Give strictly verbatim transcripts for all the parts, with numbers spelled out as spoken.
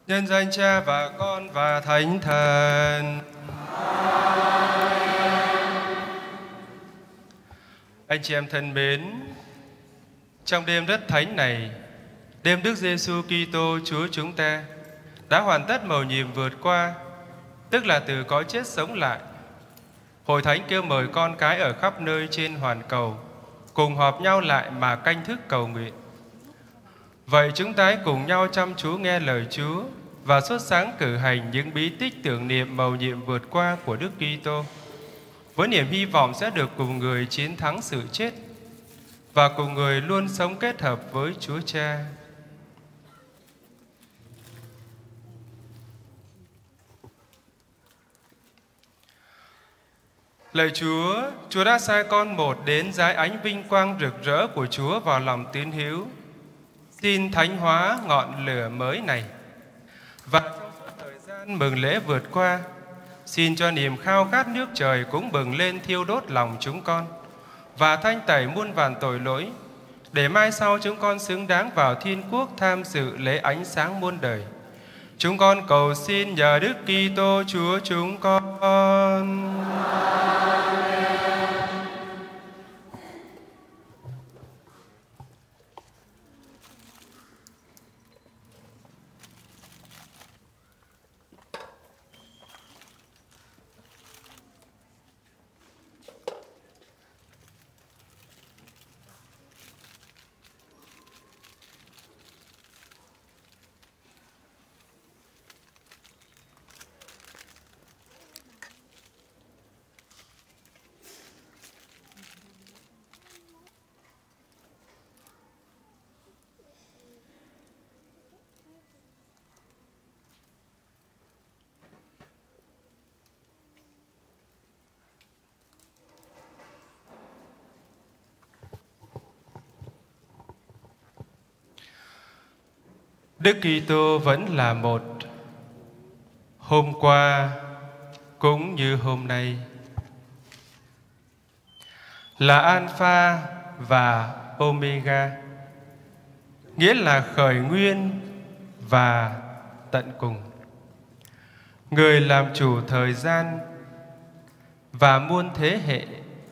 Nhân danh Cha và Con và Thánh Thần. Anh chị em thân mến, trong đêm rất thánh này, đêm Đức Giêsu Kitô Chúa chúng ta đã hoàn tất mầu nhiệm vượt qua, tức là từ cõi chết sống lại. Hội Thánh kêu mời con cái ở khắp nơi trên hoàn cầu cùng họp nhau lại mà canh thức cầu nguyện. Vậy chúng ta hãy cùng nhau chăm chú nghe lời Chúa và xuất sáng cử hành những bí tích tưởng niệm mầu nhiệm vượt qua của Đức Kitô, với niềm hy vọng sẽ được cùng người chiến thắng sự chết và cùng người luôn sống kết hợp với Chúa Cha. Lạy Chúa, Chúa đã sai con một đến rải ánh vinh quang rực rỡ của Chúa vào lòng tín hữu. Xin thánh hóa ngọn lửa mới này. Và trong suốt thời gian mừng lễ vượt qua, xin cho niềm khao khát nước trời cũng bừng lên thiêu đốt lòng chúng con và thanh tẩy muôn vàn tội lỗi, để mai sau chúng con xứng đáng vào thiên quốc tham dự lễ ánh sáng muôn đời. Chúng con cầu xin nhờ Đức Kitô Chúa chúng con. Đức Kitô vẫn là một, hôm qua cũng như hôm nay, là Alpha và Omega, nghĩa là khởi nguyên và tận cùng. Người làm chủ thời gian và muôn thế hệ.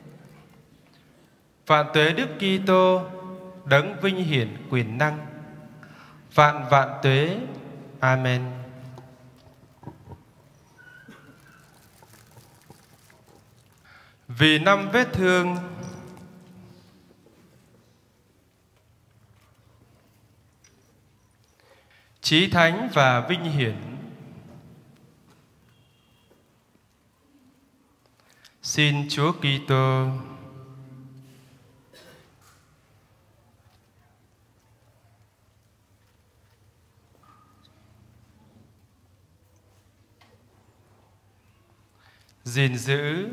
Vạn tuế Đức Kitô, đấng vinh hiển quyền năng. Vạn vạn tuế. Amen. Vì năm vết thương, chí thánh và vinh hiển, xin Chúa Kitô gìn giữ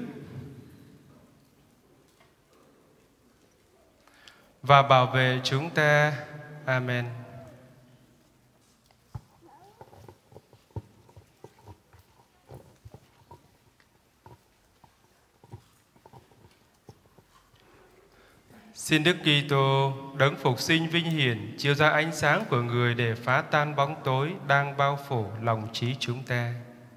và bảo vệ chúng ta. Amen. Xin Đức Kitô, đấng phục sinh vinh hiển, chiếu ra ánh sáng của người để phá tan bóng tối đang bao phủ lòng trí chúng ta.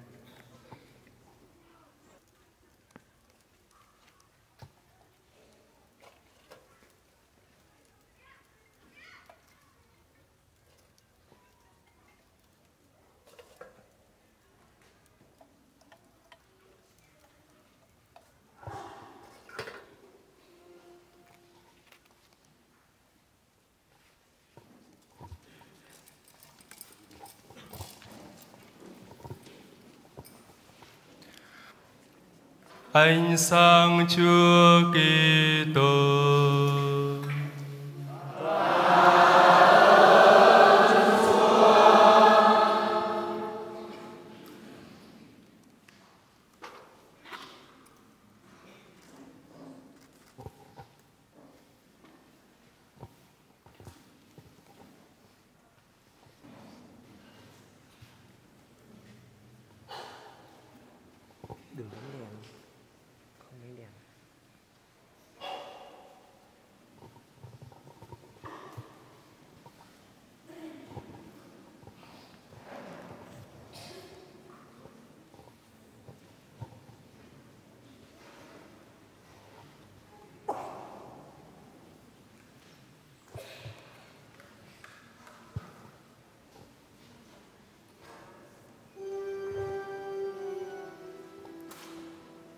Ánh sáng Chúa Kitô. Đừng bấm đèn, không bấm đèn.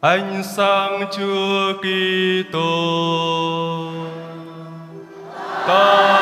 Ánh sáng Chúa Kitô. Ta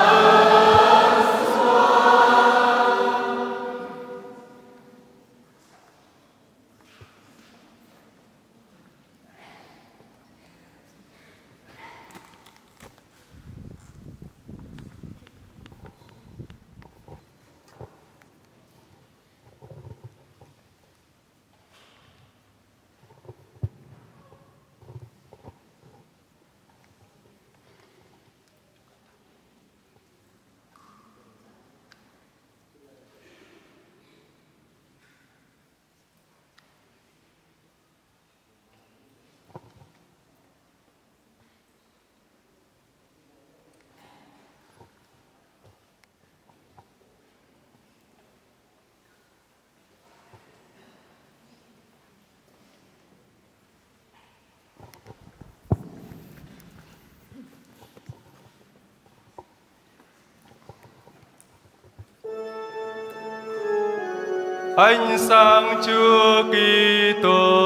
ánh sáng Chúa Kitô.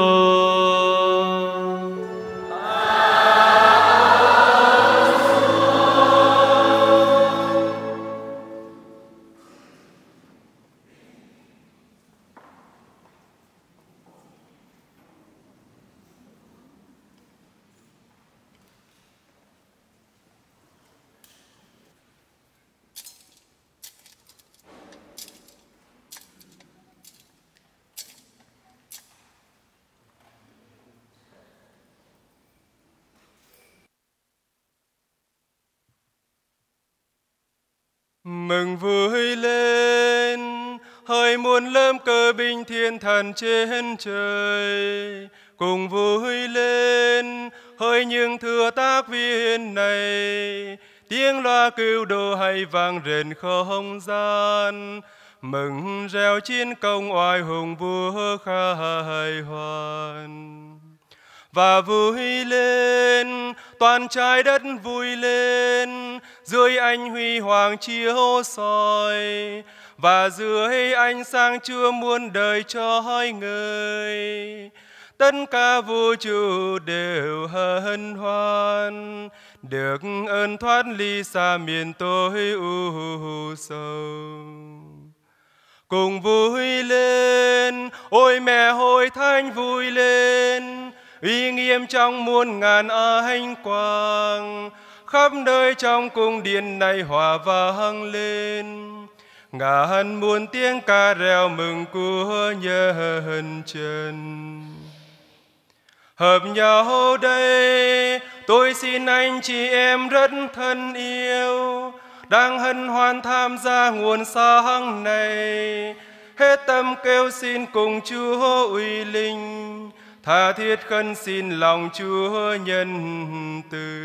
Mừng vui lên, hỡi muôn lớp cờ binh thiên thần trên trời. Cùng vui lên, hỡi những thừa tác viên này. Tiếng loa cứu độ hay vang rền không gian. Mừng reo chiến công oai hùng vua khai hoàn. Và vui lên, toàn trái đất vui lên, dưới ánh huy hoàng chiếu soi, và dưới ánh sáng Chúa muôn đời trói ngời. Tất cả vũ trụ đều hân hoan, được ơn thoát ly xa miền tối u sầu. Cùng vui lên, ôi mẹ hội thánh vui lên, uy nghiêm trong muôn ngàn ánh quang, khắp nơi trong cung điện này hòa vang lên. Ngàn muôn tiếng ca reo mừng của nhân trần. Hợp nhau đây, tôi xin anh chị em rất thân yêu, đang hân hoan tham gia nguồn sáng này, hết tâm kêu xin cùng Chúa uy linh, tha thiết khấn xin lòng Chúa nhân từ.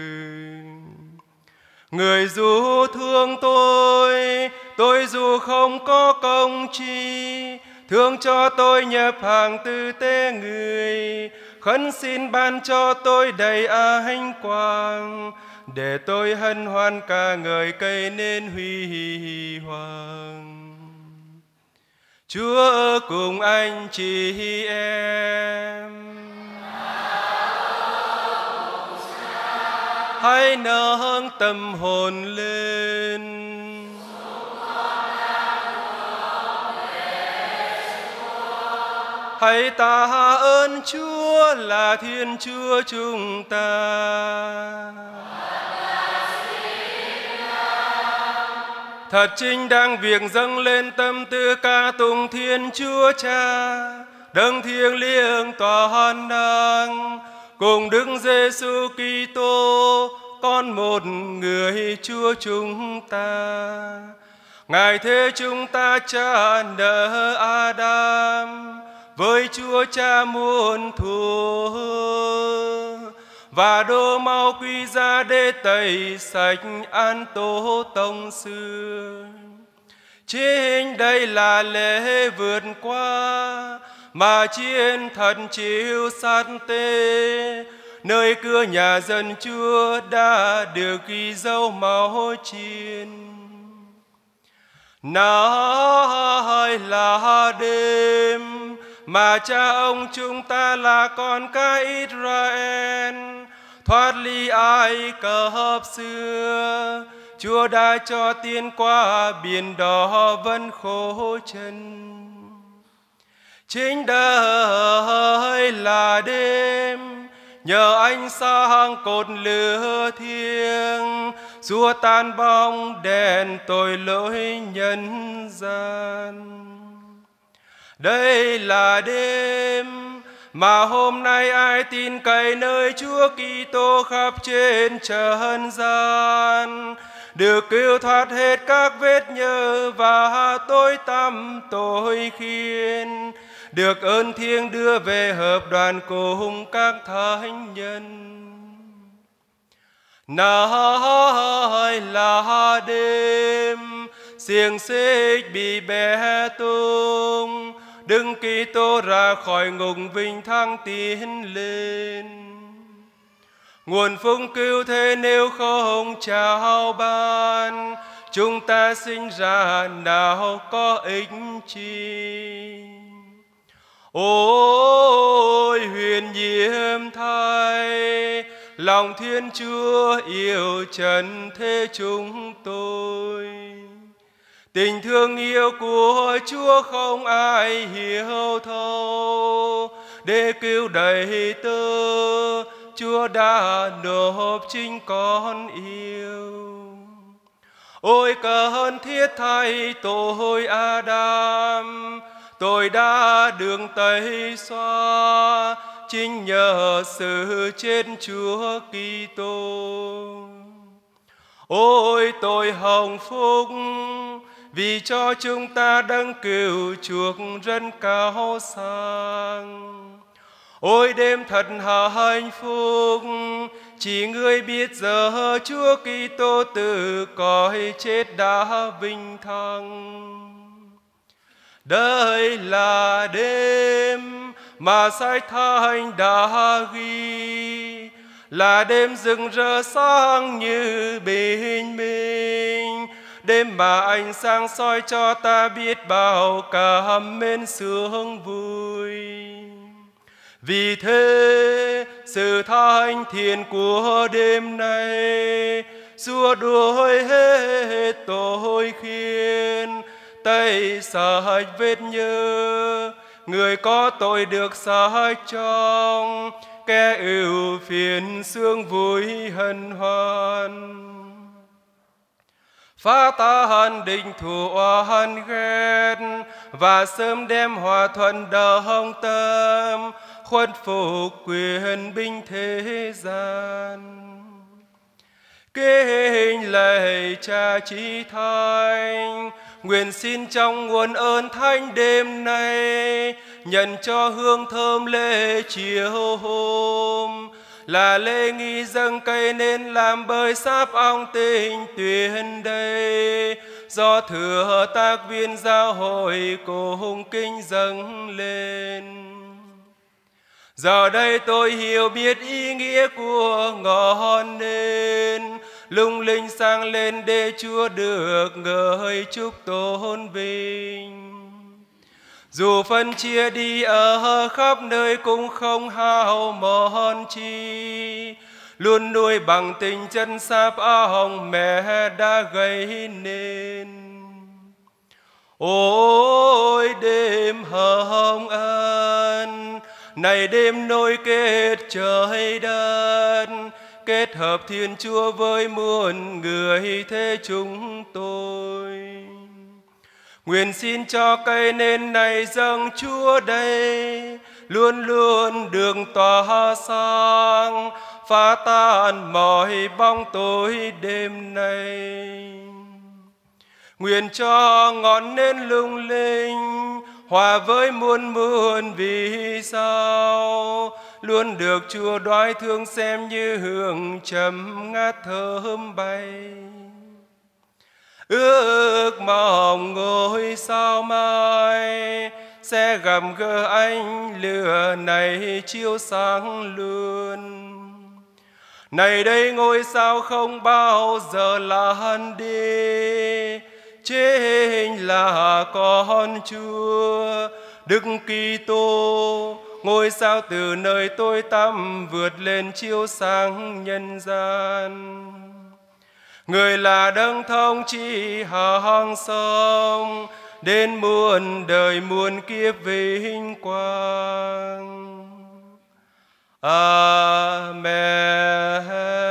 Người dù thương tôi, tôi dù không có công chi, thương cho tôi nhập hàng tư tế người, khấn xin ban cho tôi đầy ánh quang, để tôi hân hoan ca ngợi cây nên huy hoàng. Chúa ở cùng anh chị em. Hãy nâng tâm hồn lên. Hãy tạ ơn Chúa là Thiên Chúa chúng ta. Thật chính đáng việc dâng lên tâm tư ca tụng Thiên Chúa Cha, đấng thiêng liêng toàn năng, cùng Đức Giêsu Kitô, con một người Chúa chúng ta. Ngài thế chúng ta cha nợ Adam với Chúa Cha muôn thuở, và đổ máu quy ra để tẩy sạch án tổ tông xưa. Chính đây là lễ vượt qua mà chiến thần chịu sát tê, nơi cửa nhà dân Chúa đã được ghi dấu máu chiến. Nay là đêm mà cha ông chúng ta là con cái Israel thoát ly Ai Cập xưa. Chúa đã cho tiên qua biển đỏ vẫn khổ chân. Chính đời là đêm, nhờ ánh sáng cột lửa thiêng, xua tan bóng đèn tội lỗi nhân gian. Đây là đêm mà hôm nay ai tin cậy nơi Chúa Kitô khắp trên trần gian, được cứu thoát hết các vết nhơ và tối tăm tội khiên, được ơn thiêng đưa về hợp đoàn cùng các thánh nhân. Nay là đêm, xiềng xích bị bẻ tung, Đức Kitô ra khỏi ngục vinh thăng tiến lên. Nguồn phúc cứu thế nếu không trao ban, chúng ta sinh ra nào có ích chi. Ôi huyền nhiệm thay, lòng Thiên Chúa yêu trần thế chúng tôi. Tình thương yêu của Chúa không ai hiểu thấu, để cứu đầy tớ Chúa đã nộp chính con yêu. Ôi cần thiết thay tội Adam, tôi đã đường tẩy xóa chính nhờ sự chết Chúa Kitô. Ôi tôi hồng phúc vì cho chúng ta đấng cứu chuộc rất cao sang. Ôi đêm thật hạnh phúc, chỉ người biết giờ Chúa Kitô từ cõi chết đã vinh thăng. Đây là đêm mà sách Thánh đã ghi, là đêm rực rỡ sáng như bình minh, đêm mà ánh sáng soi cho ta biết bao cảm mến sướng vui. Vì thế sự thánh thiện của đêm nay xua đuổi hết tội khiên, tẩy sạch vết nhơ, người có tội được sạch trong, kẻ ưu phiền sướng vui hân hoan. Phá tan định thù oan ghét và sớm đem hòa thuận đồng tâm, khuất phục quyền binh thế gian. Kính lạy Cha Chí Thánh, nguyện xin trong nguồn ơn thánh đêm nay nhận cho hương thơm lễ chiều hôm, là lễ nghi dâng cây nên làm bởi sáp ong tinh tuyên đây, do thừa tác viên giáo hội cùng kinh dâng lên. Giờ đây tôi hiểu biết ý nghĩa của ngọn nến, lung linh sang lên để Chúa được ngợi chúc tôn vinh. Dù phân chia đi ở khắp nơi cũng không hao mòn chi, luôn nuôi bằng tình chân sáp ong mẹ đã gây nên. Ôi đêm hồng ân, này đêm nối kết trời đất, kết hợp Thiên Chúa với muôn người thế chúng tôi. Nguyện xin cho cây nến này dâng Chúa đây, luôn luôn đường tỏa sáng, phá tan mọi bóng tối đêm nay. Nguyện cho ngọn nến lung linh, hòa với muôn muôn vì sao, luôn được Chúa đoái thương xem như hương trầm ngát thơm bay. Ước mong ngôi sao mai sẽ gặp gỡ anh lửa này chiếu sáng luôn. Này đây ngôi sao không bao giờ lan đi, chính là con Chúa Đức Kitô, ngôi sao từ nơi tối tăm vượt lên chiếu sáng nhân gian. Người là đấng thống trị hàng sống, đến muôn đời muôn kiếp vinh quang. Amen.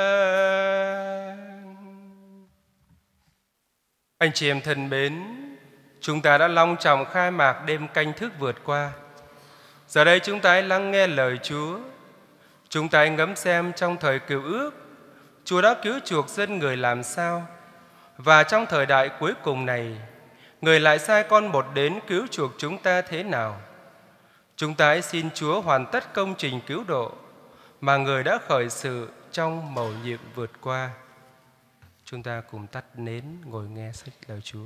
Anh chị em thân mến, chúng ta đã long trọng khai mạc đêm canh thức vượt qua. Giờ đây chúng ta hãy lắng nghe lời Chúa. Chúng ta hãy ngẫm xem trong thời Cựu Ước, Chúa đã cứu chuộc dân người làm sao? Và trong thời đại cuối cùng này, Người lại sai con một đến cứu chuộc chúng ta thế nào? Chúng ta hãy xin Chúa hoàn tất công trình cứu độ mà Người đã khởi sự trong mầu nhiệm vượt qua. Chúng ta cùng tắt nến ngồi nghe sách lời Chúa.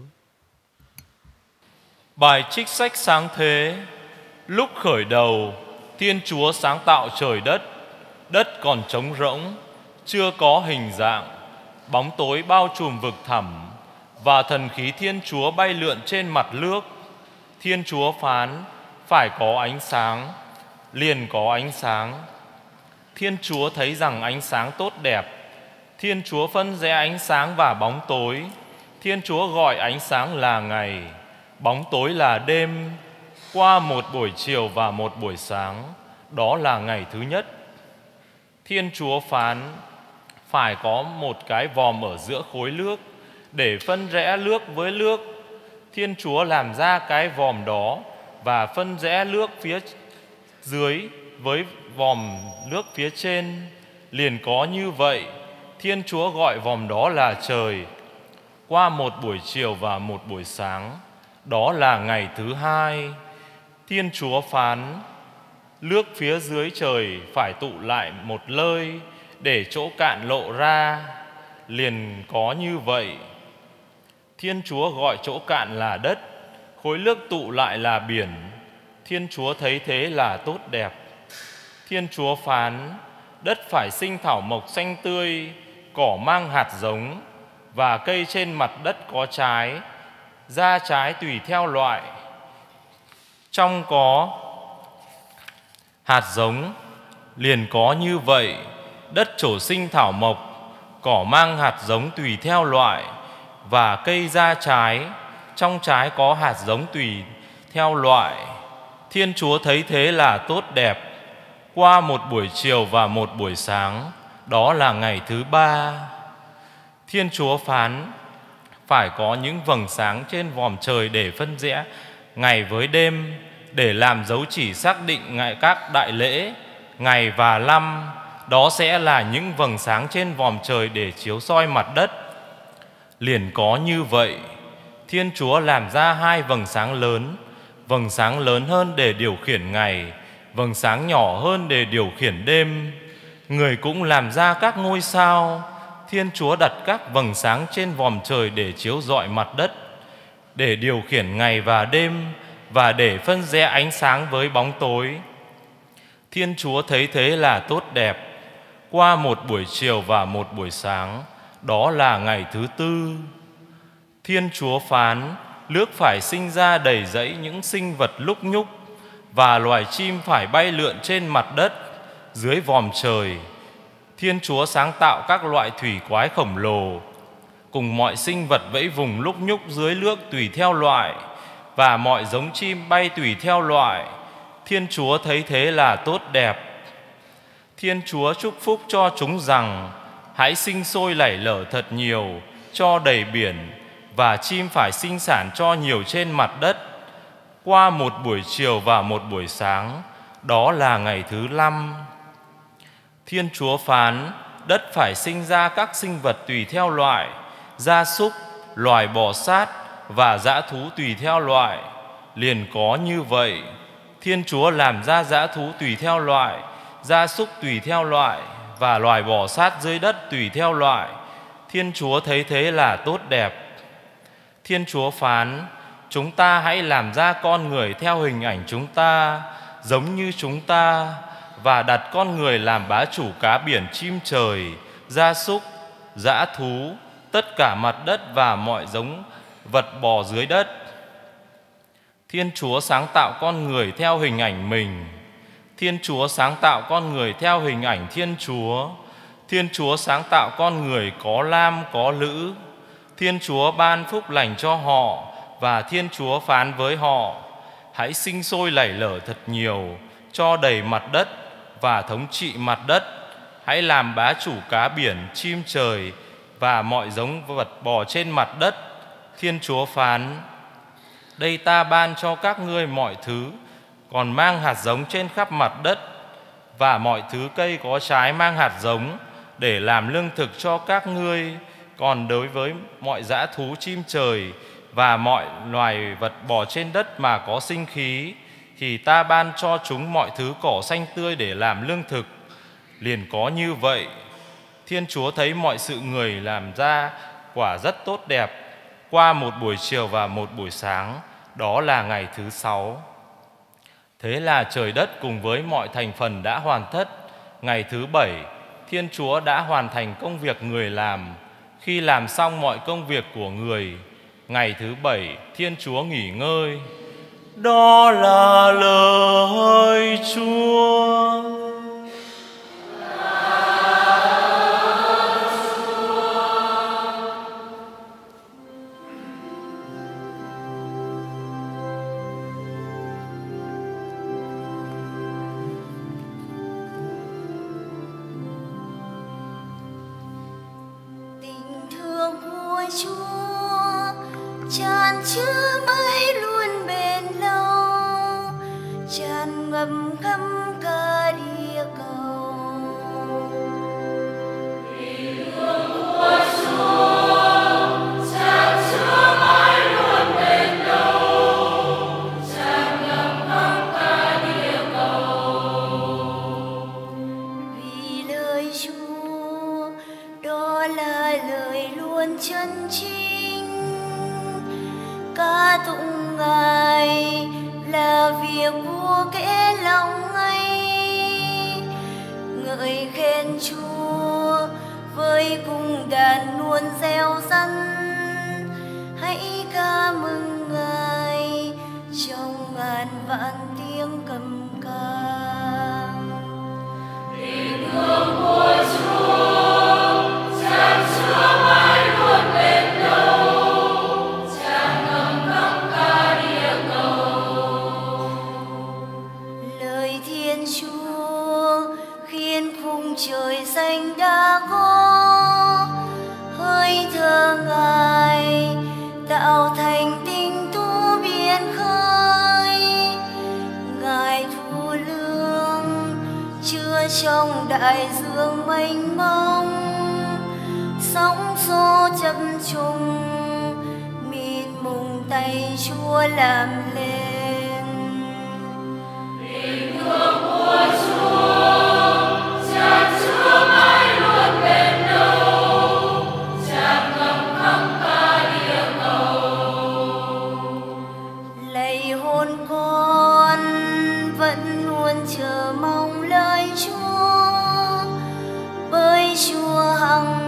Bài trích sách sáng thế. Lúc khởi đầu, Thiên Chúa sáng tạo trời đất. Đất còn trống rỗng, chưa có hình dạng, bóng tối bao trùm vực thẳm, và thần khí Thiên Chúa bay lượn trên mặt nước. Thiên Chúa phán, phải có ánh sáng, liền có ánh sáng. Thiên Chúa thấy rằng ánh sáng tốt đẹp. Thiên Chúa phân rẽ ánh sáng và bóng tối. Thiên Chúa gọi ánh sáng là ngày, bóng tối là đêm. Qua một buổi chiều và một buổi sáng, đó là ngày thứ nhất. Thiên Chúa phán, phải có một cái vòm ở giữa khối nước để phân rẽ nước với nước. Thiên Chúa làm ra cái vòm đó và phân rẽ nước phía dưới với vòm nước phía trên. Liền có như vậy. Thiên Chúa gọi vòm đó là trời. Qua một buổi chiều và một buổi sáng, đó là ngày thứ hai. Thiên Chúa phán, nước phía dưới trời phải tụ lại một nơi để chỗ cạn lộ ra. Liền có như vậy. Thiên Chúa gọi chỗ cạn là đất, khối nước tụ lại là biển. Thiên Chúa thấy thế là tốt đẹp. Thiên Chúa phán, đất phải sinh thảo mộc xanh tươi, cỏ mang hạt giống, và cây trên mặt đất có trái, ra trái tùy theo loại. Trong có hạt giống. Liền có như vậy. Đất trổ sinh thảo mộc, cỏ mang hạt giống tùy theo loại, và cây ra trái, trong trái có hạt giống tùy theo loại. Thiên Chúa thấy thế là tốt đẹp. Qua một buổi chiều và một buổi sáng, đó là ngày thứ ba. Thiên Chúa phán, phải có những vầng sáng trên vòm trời để phân rẽ ngày với đêm, để làm dấu chỉ xác định ngày các đại lễ, ngày và năm. Đó sẽ là những vầng sáng trên vòm trời để chiếu soi mặt đất. Liền có như vậy. Thiên Chúa làm ra hai vầng sáng lớn, vầng sáng lớn hơn để điều khiển ngày, vầng sáng nhỏ hơn để điều khiển đêm. Người cũng làm ra các ngôi sao. Thiên Chúa đặt các vầng sáng trên vòm trời để chiếu rọi mặt đất, để điều khiển ngày và đêm, và để phân rẽ ánh sáng với bóng tối. Thiên Chúa thấy thế là tốt đẹp. Qua một buổi chiều và một buổi sáng, đó là ngày thứ tư. Thiên Chúa phán, nước phải sinh ra đầy dẫy những sinh vật lúc nhúc, và loài chim phải bay lượn trên mặt đất dưới vòm trời. Thiên Chúa sáng tạo các loại thủy quái khổng lồ, cùng mọi sinh vật vẫy vùng lúc nhúc dưới nước tùy theo loại, và mọi giống chim bay tùy theo loại. Thiên Chúa thấy thế là tốt đẹp. Thiên Chúa chúc phúc cho chúng rằng, hãy sinh sôi nảy nở thật nhiều, cho đầy biển, và chim phải sinh sản cho nhiều trên mặt đất. Qua một buổi chiều và một buổi sáng, đó là ngày thứ năm. Thiên Chúa phán, đất phải sinh ra các sinh vật tùy theo loại, gia súc, loài bò sát và dã thú tùy theo loại. Liền có như vậy. Thiên Chúa làm ra dã thú tùy theo loại, gia súc tùy theo loại, và loài bò sát dưới đất tùy theo loại. Thiên Chúa thấy thế là tốt đẹp. Thiên Chúa phán, chúng ta hãy làm ra con người theo hình ảnh chúng ta, giống như chúng ta, và đặt con người làm bá chủ cá biển, chim trời, gia súc, dã thú, tất cả mặt đất và mọi giống vật bò dưới đất. Thiên Chúa sáng tạo con người theo hình ảnh mình. Thiên Chúa sáng tạo con người theo hình ảnh Thiên Chúa. Thiên Chúa sáng tạo con người có nam có nữ. Thiên Chúa ban phúc lành cho họ, và Thiên Chúa phán với họ: hãy sinh sôi lảy lở thật nhiều, cho đầy mặt đất và thống trị mặt đất. Hãy làm bá chủ cá biển, chim trời và mọi giống vật bò trên mặt đất. Thiên Chúa phán: đây ta ban cho các ngươi mọi thứ còn mang hạt giống trên khắp mặt đất, và mọi thứ cây có trái mang hạt giống, để làm lương thực cho các ngươi. Còn đối với mọi dã thú chim trời và mọi loài vật bò trên đất mà có sinh khí, thì ta ban cho chúng mọi thứ cỏ xanh tươi để làm lương thực. Liền có như vậy. Thiên Chúa thấy mọi sự người làm ra quả rất tốt đẹp qua một buổi chiều và một buổi sáng, đó là ngày thứ sáu. Thế là trời đất cùng với mọi thành phần đã hoàn tất. Ngày thứ bảy, Thiên Chúa đã hoàn thành công việc người làm. Khi làm xong mọi công việc của người, ngày thứ bảy Thiên Chúa nghỉ ngơi. Đó là lời Chúa. Chúa tràn chứa mãi luôn bền lâu, tràn ngập khắp cả địa cầu. Tình thương của Chúa tràn chứa mãi luôn bền lâu, tràn ngập khắp cả địa cầu. Vì lời Chúa đó là lời luôn chân chính, ca tụng Ngài là việc của kẻ lòng ấy. Ngợi khen Chúa với cung đàn luôn reo răn, hãy ca mừng Ngài trong ngàn vạn tiếng cầm ca. Tình thương của Chúa tràn chứa mãi luôn bền lâu, tràn ngập khắp cả địa cầu. Lời Thiên Chúa khiến khung trời xanh đã có, hơi thở Ngài tạo thành tình tu biển khơi. Ngài thu lương chứa trong đại dương mênh mông, sóng xô chập trùng mịt mùng tay Chúa làm lên. Tình thương của Chúa tràn chứa mãi luôn bền lâu, tràn ngập khắp cả địa cầu. Lạy hồn con vẫn luôn chờ mong lời Chúa, bởi Chúa hằng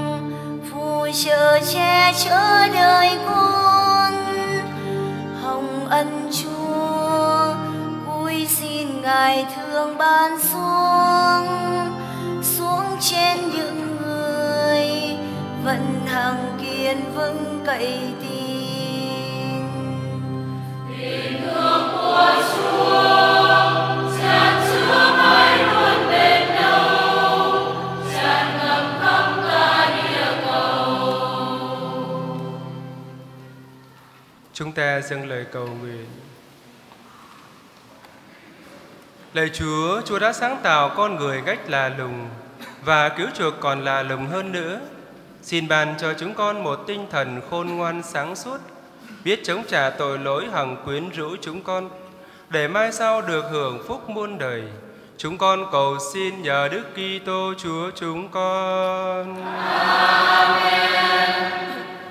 chờ che chở đời con. Hồng ân Chúa cúi xin Ngài thương ban xuống, xuống trên những người vẫn hằng kiên vững cậy tin. Tình thương của Chúa tràn chứa mãi luôn bền lâu, tràn ngập khắp cả địa cầu. Chúng ta dâng lời cầu nguyện. Lạy Chúa, Chúa đã sáng tạo con người cách lạ lùng và cứu chuộc còn lạ lùng hơn nữa. Xin ban cho chúng con một tinh thần khôn ngoan sáng suốt, biết chống trả tội lỗi hằng quyến rũ chúng con, để mai sau được hưởng phúc muôn đời. Chúng con cầu xin nhờ Đức Kitô Chúa chúng con. Amen.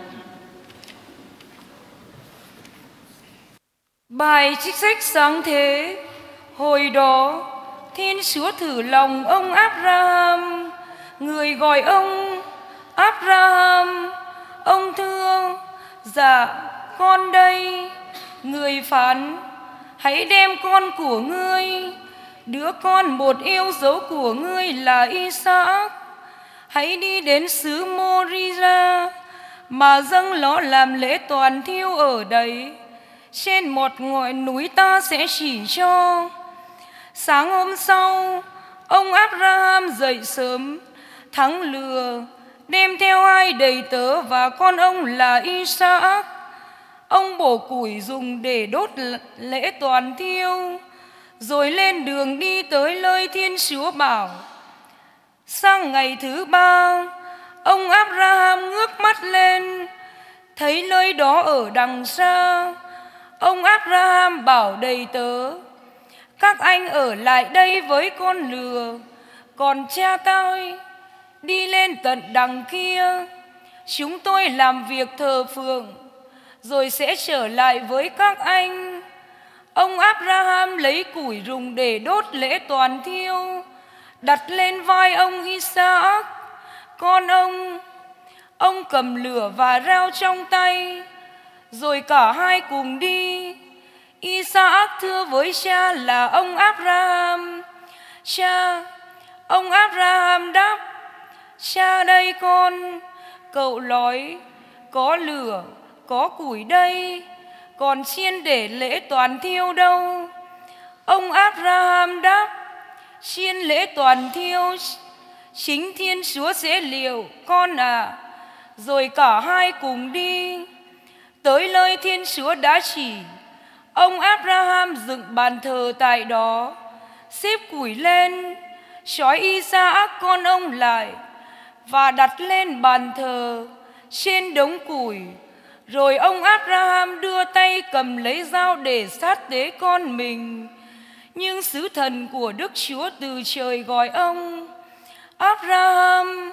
Bài trích sách sáng thế. Hồi đó Thiên Chúa thử lòng ông Abraham, người gọi ông Abraham. Ông thưa: dạ con đây. Người phán: hãy đem con của ngươi, đứa con một yêu dấu của ngươi là Isaac, hãy đi đến xứ Moriah mà dâng nó làm lễ toàn thiêu ở đấy, trên một ngọn núi ta sẽ chỉ cho. Sáng hôm sau, ông Abraham dậy sớm, thắng lừa, đem theo hai đầy tớ và con ông là Isaac. Ông bổ củi dùng để đốt lễ toàn thiêu, rồi lên đường đi tới nơi Thiên Chúa bảo. Sang ngày thứ ba, ông Abraham ngước mắt lên, thấy nơi đó ở đằng xa. Ông Abraham bảo đầy tớ: các anh ở lại đây với con lừa, còn cha tôi đi lên tận đằng kia. Chúng tôi làm việc thờ phượng, rồi sẽ trở lại với các anh. Ông Abraham lấy củi dùng để đốt lễ toàn thiêu, đặt lên vai ông Isaac, con ông. Ông cầm lửa và rao trong tay, rồi cả hai cùng đi. Isaac thưa với cha là ông Abraham: cha. Ông Abraham đáp: cha đây con. Cậu nói: có lửa, có củi đây, còn chiên để lễ toàn thiêu đâu? Ông Abraham đáp: chiên lễ toàn thiêu chính Thiên Chúa sẽ liệu, con à. Rồi cả hai cùng đi tới nơi Thiên Chúa đã chỉ. Ông Abraham dựng bàn thờ tại đó, xếp củi lên, trói Isaac con ông lại và đặt lên bàn thờ trên đống củi. Rồi ông Abraham đưa tay cầm lấy dao để sát tế con mình. Nhưng sứ thần của Đức Chúa từ trời gọi ông: Abraham,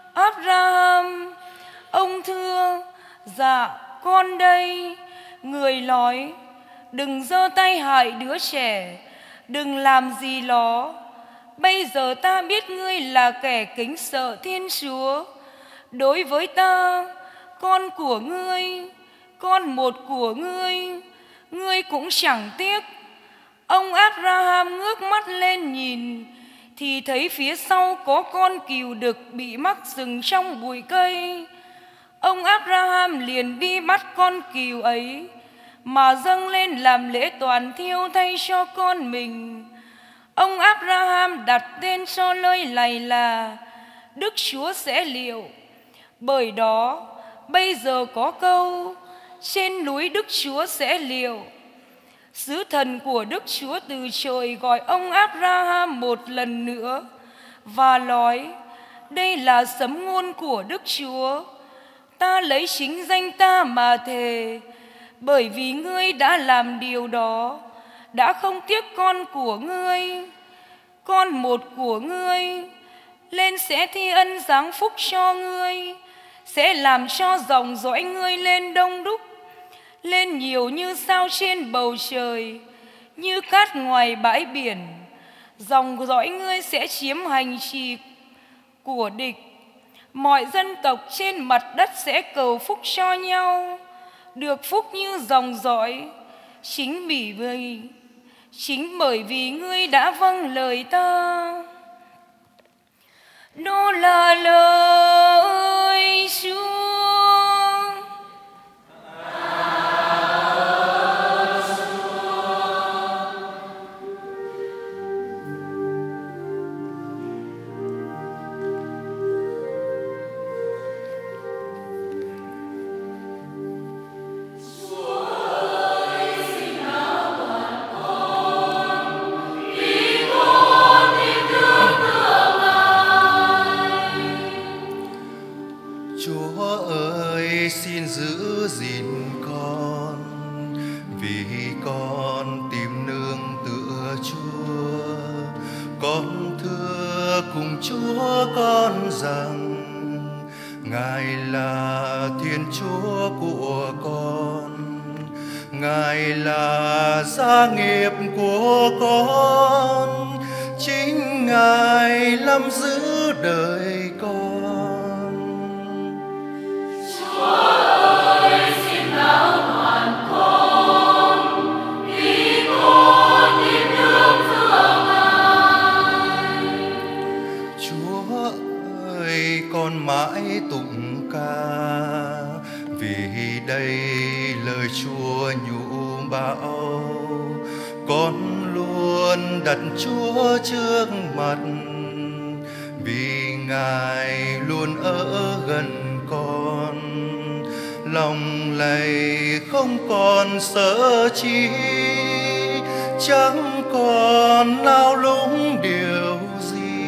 Abraham. Ông thưa: dạ, con đây. Người nói: đừng giơ tay hại đứa trẻ, đừng làm gì nó. Bây giờ ta biết ngươi là kẻ kính sợ Thiên Chúa. Đối với ta, con của ngươi, con một của ngươi, ngươi cũng chẳng tiếc. Ông Abraham ngước mắt lên nhìn, thì thấy phía sau có con cừu đực bị mắc rừng trong bụi cây. Ông Abraham liền đi bắt con cừu ấy mà dâng lên làm lễ toàn thiêu thay cho con mình. Ông Abraham đặt tên cho nơi này là Đức Chúa sẽ liệu. Bởi đó bây giờ có câu: trên núi Đức Chúa sẽ liệu. Sứ thần của Đức Chúa từ trời gọi ông Abraham một lần nữa và nói: đây là sấm ngôn của Đức Chúa. Ta lấy chính danh ta mà thề, bởi vì ngươi đã làm điều đó, đã không tiếc con của ngươi, con một của ngươi, lên sẽ thi ân giáng phúc cho ngươi, sẽ làm cho dòng dõi ngươi lên đông đúc, lên nhiều như sao trên bầu trời, như cát ngoài bãi biển. Dòng dõi ngươi sẽ chiếm hành trì của địch. Mọi dân tộc trên mặt đất sẽ cầu phúc cho nhau, được phúc như dòng dõi, chính bởi vì chính bởi vì ngươi đã vâng lời ta. Đó là lời Chúa. Chúa con rằng Ngài là Thiên Chúa của con, Ngài là gia nghiệp của con, chính Ngài làm giữ đời con. Chúa ơi, xin bảo toàn con con mãi tụng ca, vì đây lời Chúa nhủ bảo. Con luôn đặt Chúa trước mặt, vì Ngài luôn ở gần con. Lòng lạy không còn sợ chi, chẳng còn lao lúng điều gì.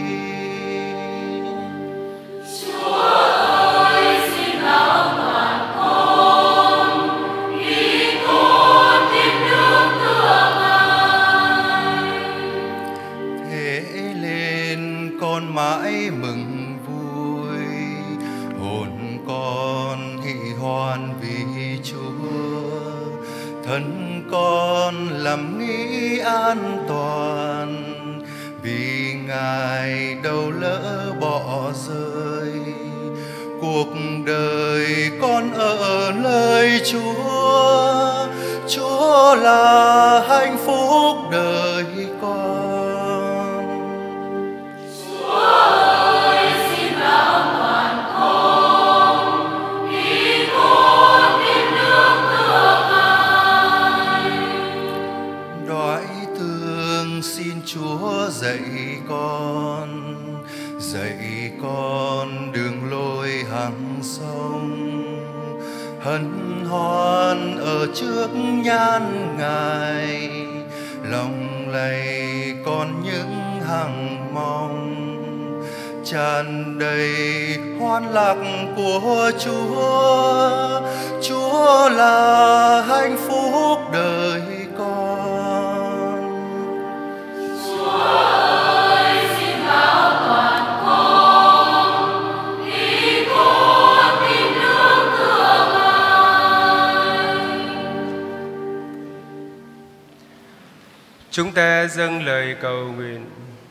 Chúa ơi, xin bảo toàn con, vì con tìm nương tựa Ngài. Thế lên con mãi mừng vui, hồn con hỷ hoan vì Chúa. Thân con làm nghĩ an toàn, vì Ngài đâu lỡ bỏ rơi. Cuộc đời con ở lời Chúa, Chúa là hạnh phúc đời con. Chúa ơi, xin bảo toàn con, vì con tìm nương tựa Ngài. Đoái thương xin Chúa dạy con, dạy con đường lối hằng sông. Hân hoan ở trước nhan Ngài, lòng lạy con những hằng mong. Tràn đầy hoan lạc của Chúa, Chúa là hạnh phúc đời con. Chúa ơi, xin bảo toàn con, vì con tìm nương tựa Ngài. Chúng ta dâng lời cầu nguyện.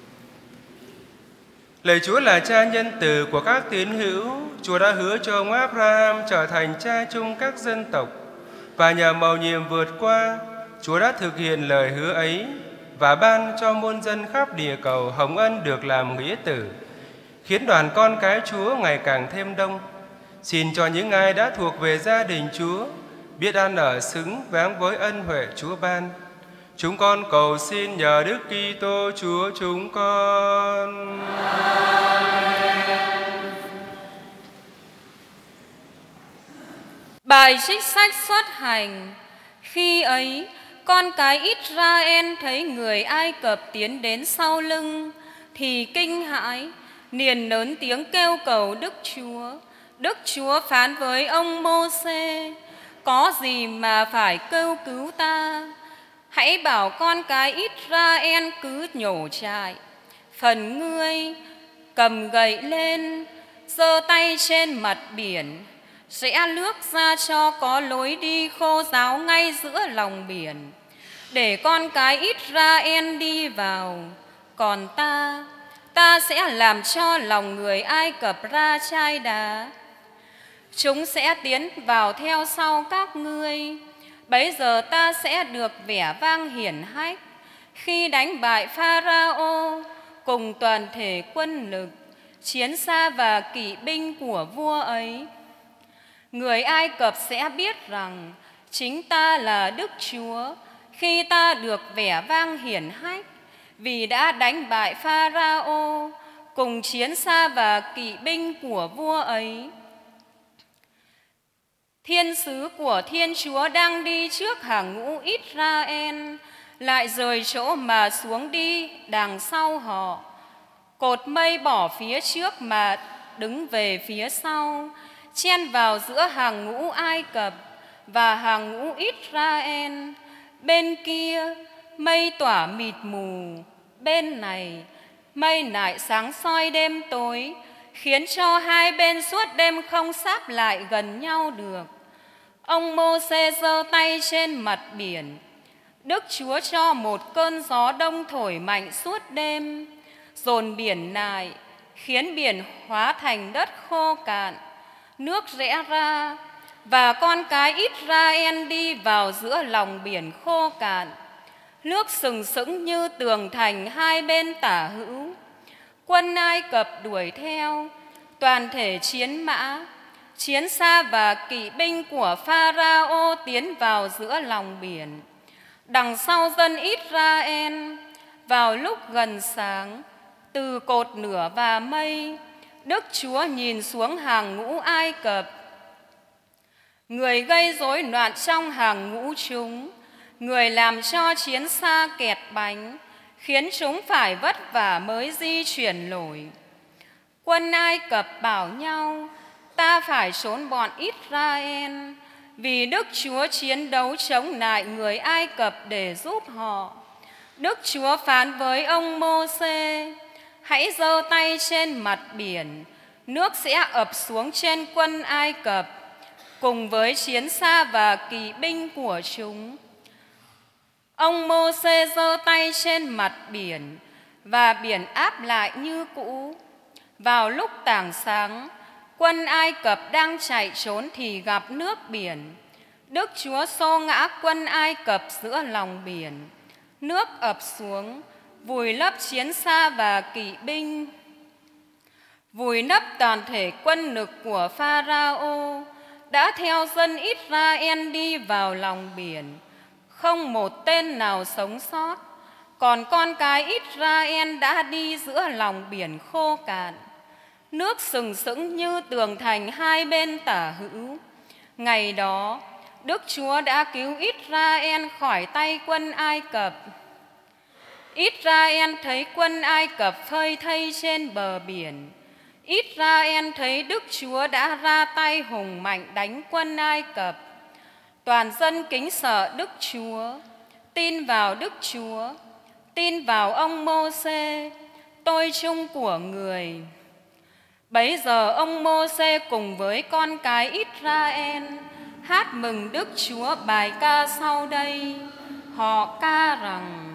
Lạy Chúa là cha nhân từ của các tín hữu, Chúa đã hứa cho ông Abraham trở thành cha chung các dân tộc, và nhờ mầu nhiệm vượt qua, Chúa đã thực hiện lời hứa ấy và ban cho muôn dân khắp địa cầu hồng ân được làm nghĩa tử, khiến đoàn con cái Chúa ngày càng thêm đông. Xin cho những ai đã thuộc về gia đình Chúa biết ăn ở xứng đáng với ân huệ Chúa ban. Chúng con cầu xin nhờ Đức Kitô Chúa chúng con. Bài trích sách Xuất Hành. Khi ấy, con cái Israel thấy người Ai Cập tiến đến sau lưng thì kinh hãi, liền lớn tiếng kêu cầu Đức Chúa. Đức Chúa phán với ông Mô-sê: có gì mà phải kêu cứu ta? Hãy bảo con cái Israel cứ nhổ trại. Phần ngươi cầm gậy lên, giơ tay trên mặt biển, rẽ nước ra cho có lối đi khô ráo ngay giữa lòng biển, để con cái Israel đi vào. Còn ta, ta sẽ làm cho lòng người Ai Cập ra chai đá. Chúng sẽ tiến vào theo sau các ngươi. Bấy giờ ta sẽ được vẻ vang hiển hách khi đánh bại Pharaoh cùng toàn thể quân lực, chiến xa và kỵ binh của vua ấy. Người Ai Cập sẽ biết rằng chính ta là Đức Chúa khi ta được vẻ vang hiển hách, vì đã đánh bại Pharaoh cùng chiến xa và kỵ binh của vua ấy. Thiên sứ của Thiên Chúa đang đi trước hàng ngũ Israel, lại rời chỗ mà xuống đi đằng sau họ. Cột mây bỏ phía trước mà đứng về phía sau, chen vào giữa hàng ngũ Ai Cập và hàng ngũ Israel. Bên kia mây tỏa mịt mù, bên này mây nại sáng soi đêm tối, khiến cho hai bên suốt đêm không sáp lại gần nhau được. Ông Mô-sê giơ tay trên mặt biển. Đức Chúa cho một cơn gió đông thổi mạnh suốt đêm, dồn biển lại, khiến biển hóa thành đất khô cạn, nước rẽ ra, và con cái Israel đi vào giữa lòng biển khô cạn. Nước sừng sững như tường thành hai bên tả hữu. Quân Ai Cập đuổi theo, toàn thể chiến mã, chiến xa và kỵ binh của Pharaoh tiến vào giữa lòng biển. Đằng sau dân Israel, vào lúc gần sáng, từ cột lửa và mây, Đức Chúa nhìn xuống hàng ngũ Ai Cập, người gây rối loạn trong hàng ngũ chúng, người làm cho chiến xa kẹt bánh, khiến chúng phải vất vả mới di chuyển nổi. Quân Ai Cập bảo nhau, ta phải trốn bọn Israel, vì Đức Chúa chiến đấu chống lại người Ai Cập để giúp họ. Đức Chúa phán với ông Mô-sê, hãy giơ tay trên mặt biển, nước sẽ ập xuống trên quân Ai Cập, cùng với chiến xa và kỵ binh của chúng. Ông Mô-sê giơ tay trên mặt biển, và biển áp lại như cũ. Vào lúc tảng sáng, quân Ai Cập đang chạy trốn thì gặp nước biển. Đức Chúa xô ngã quân Ai Cập giữa lòng biển. Nước ập xuống, vùi lấp chiến xa và kỵ binh, vùi lấp toàn thể quân lực của Pharaoh đã theo dân Israel đi vào lòng biển. Không một tên nào sống sót, còn con cái Israel đã đi giữa lòng biển khô cạn. Nước sừng sững như tường thành hai bên tả hữu. Ngày đó, Đức Chúa đã cứu Israel khỏi tay quân Ai Cập. Israel thấy quân Ai Cập phơi thây trên bờ biển. Israel thấy Đức Chúa đã ra tay hùng mạnh đánh quân Ai Cập. Toàn dân kính sợ Đức Chúa, tin vào Đức Chúa, tin vào ông Mô-sê, tôi chung của người. Bấy giờ ông Mô-sê cùng với con cái Israel hát mừng Đức Chúa bài ca sau đây. Họ ca rằng: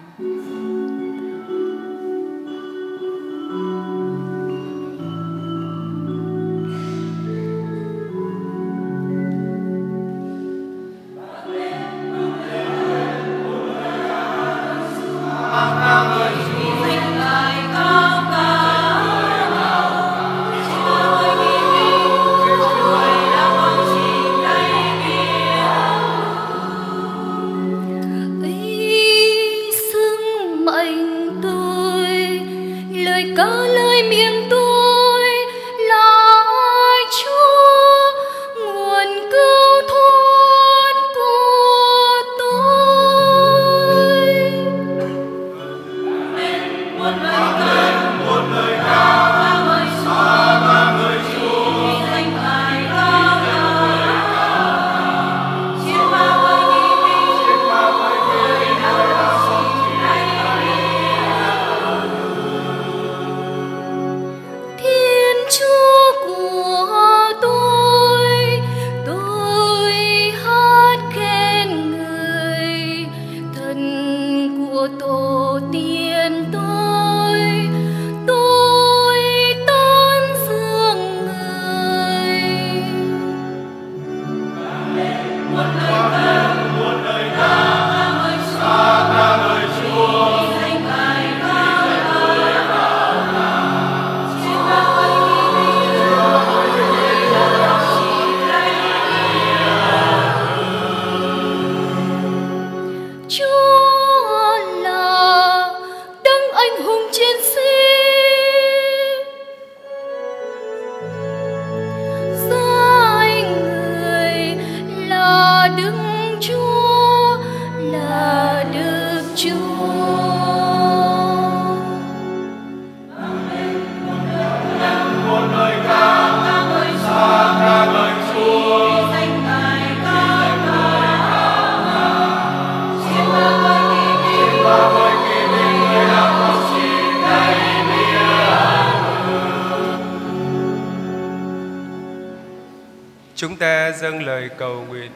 Chúng ta dâng lời cầu nguyện.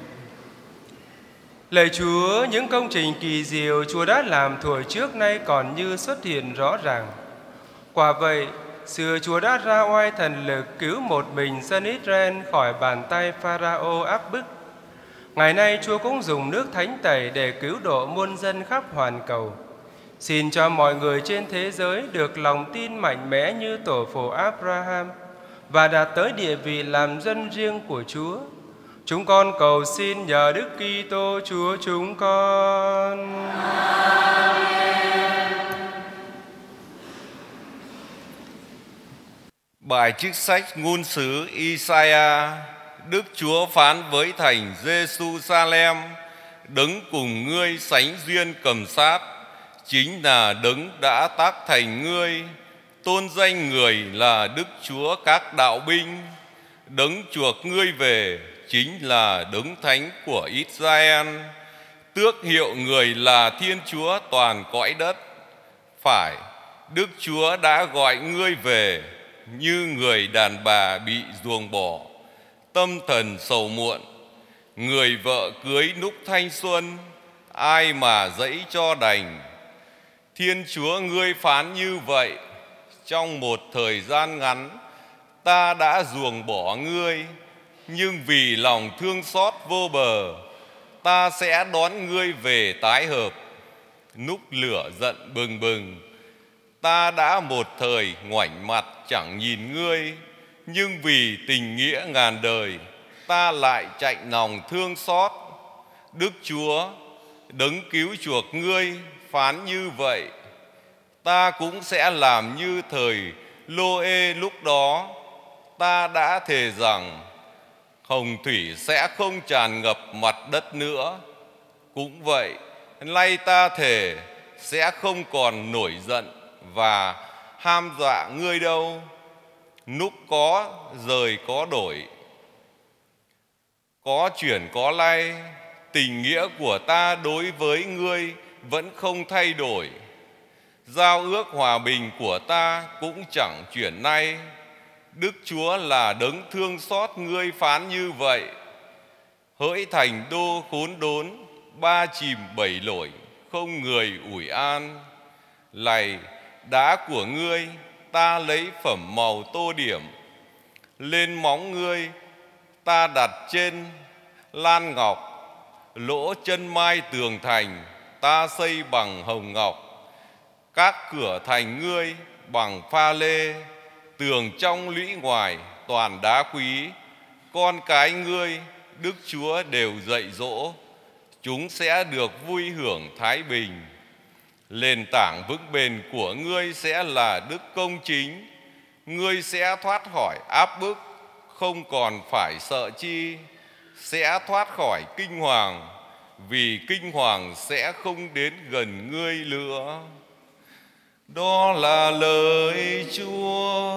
Lạy Chúa, những công trình kỳ diệu Chúa đã làm thuở trước nay còn như xuất hiện rõ ràng. Quả vậy, xưa Chúa đã ra oai thần lực cứu một mình dân Israel khỏi bàn tay Pharaoh áp bức. Ngày nay Chúa cũng dùng nước thánh tẩy để cứu độ muôn dân khắp hoàn cầu. Xin cho mọi người trên thế giới được lòng tin mạnh mẽ như tổ phụ Abraham và đạt tới địa vị làm dân riêng của Chúa. Chúng con cầu xin nhờ Đức Kitô Chúa chúng con. Bài trích sách ngôn sứ Isaiah. Đức Chúa phán với thành Giê-xu-sa-lem: Đấng cùng ngươi sánh duyên cầm sát, chính là đấng đã tác thành ngươi. Tôn danh người là Đức Chúa các đạo binh. Đấng chuộc ngươi về chính là Đấng Thánh của Israel. Tước hiệu người là Thiên Chúa toàn cõi đất. Phải, Đức Chúa đã gọi ngươi về như người đàn bà bị ruồng bỏ, tâm thần sầu muộn, người vợ cưới lúc thanh xuân, ai mà dẫy cho đành. Thiên Chúa ngươi phán như vậy: trong một thời gian ngắn ta đã ruồng bỏ ngươi, nhưng vì lòng thương xót vô bờ, ta sẽ đón ngươi về tái hợp. Lúc lửa giận bừng bừng, ta đã một thời ngoảnh mặt chẳng nhìn ngươi, nhưng vì tình nghĩa ngàn đời, ta lại chạnh lòng thương xót. Đức Chúa, đấng cứu chuộc ngươi, phán như vậy: ta cũng sẽ làm như thời Lô-ê lúc đó. Ta đã thề rằng hồng thủy sẽ không tràn ngập mặt đất nữa. Cũng vậy, nay ta thề sẽ không còn nổi giận và ham dọa ngươi đâu. Lúc có rời có đổi, có chuyển có lay, tình nghĩa của ta đối với ngươi vẫn không thay đổi. Giao ước hòa bình của ta cũng chẳng chuyển nay. Đức Chúa là đấng thương xót ngươi phán như vậy: hỡi thành đô khốn đốn, ba chìm bảy nổi, không người ủi an. Lạy đá của ngươi, ta lấy phẩm màu tô điểm. Lên móng ngươi, ta đặt trên lan ngọc. Lỗ chân mai tường thành, ta xây bằng hồng ngọc. Các cửa thành ngươi bằng pha lê, tường trong lũy ngoài toàn đá quý. Con cái ngươi, Đức Chúa đều dạy dỗ, chúng sẽ được vui hưởng thái bình. Nền tảng vững bền của ngươi sẽ là đức công chính. Ngươi sẽ thoát khỏi áp bức, không còn phải sợ chi. Sẽ thoát khỏi kinh hoàng, vì kinh hoàng sẽ không đến gần ngươi nữa. Đó là lời Chúa.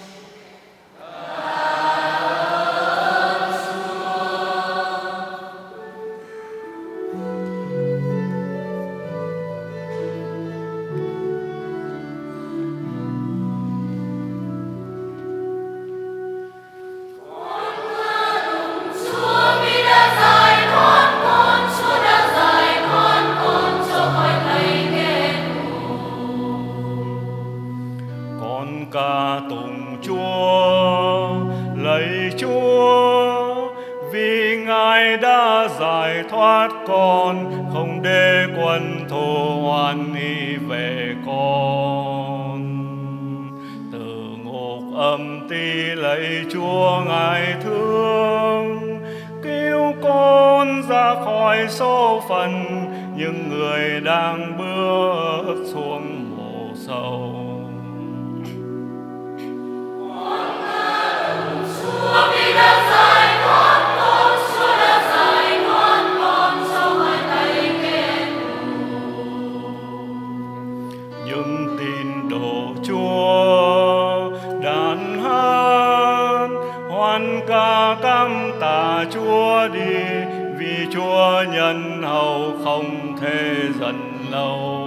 Ca tụng Chúa, lạy Chúa, vì Ngài đã giải thoát con, không để quân thù oan nghi về con. Từ ngục âm ti lạy Chúa Ngài thương, cứu con ra khỏi số phận những người đang bước xuống mồ sâu. Vì đã giải thoát con, Chúa đã giải thoát con sau hai tay kẻ thù. Những tín đồ Chúa đàn hát hoan ca cảm tạ Chúa đi, vì Chúa nhân hậu không thể giận lâu.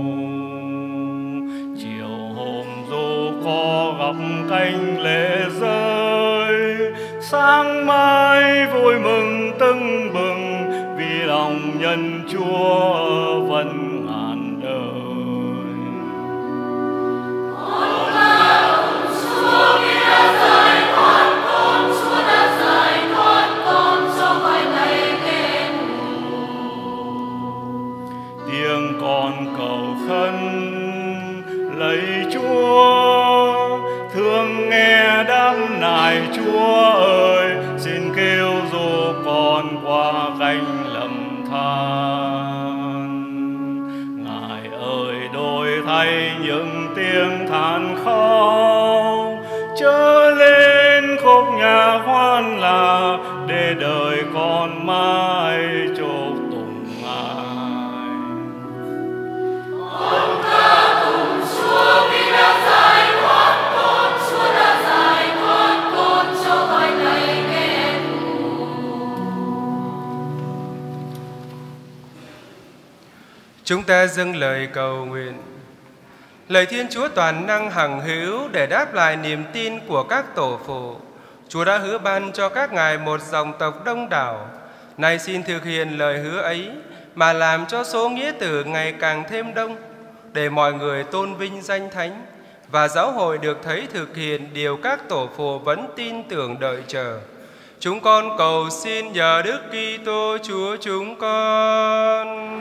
Chiều hôm dù có gặp cánh lệ rơi, sáng mai vui mừng tưng bừng, vì lòng nhân Chúa vẫn ngàn đời. Con ca tụng Chúa vì đã giải thoát con, Chúa đã giải thoát con sau hai tay kẻ thù. Tiếng con cầu khấn lạy Chúa, thương nghe đám nào lạy Chúa ơi, xin kêu dỗ con qua cánh lầm than. Ngài ơi, đổi thay những tiếng than khóc, trở lên khúc nhạc hoan là để đời con mãi chúc tụng Ngài. Con ca tụng Chúa vì đã giải thoát con, Chúa đã giải thoát con cho khỏi lạy kẻ thù. Chúng ta dâng lời cầu nguyện. Lời Thiên Chúa toàn năng hằng hữu để đáp lại niềm tin của các tổ phụ, Chúa đã hứa ban cho các ngài một dòng tộc đông đảo. Nay xin thực hiện lời hứa ấy mà làm cho số nghĩa tử ngày càng thêm đông, để mọi người tôn vinh danh Thánh và giáo hội được thấy thực hiện điều các tổ phụ vẫn tin tưởng đợi chờ. Chúng con cầu xin nhờ Đức Kitô Chúa chúng con.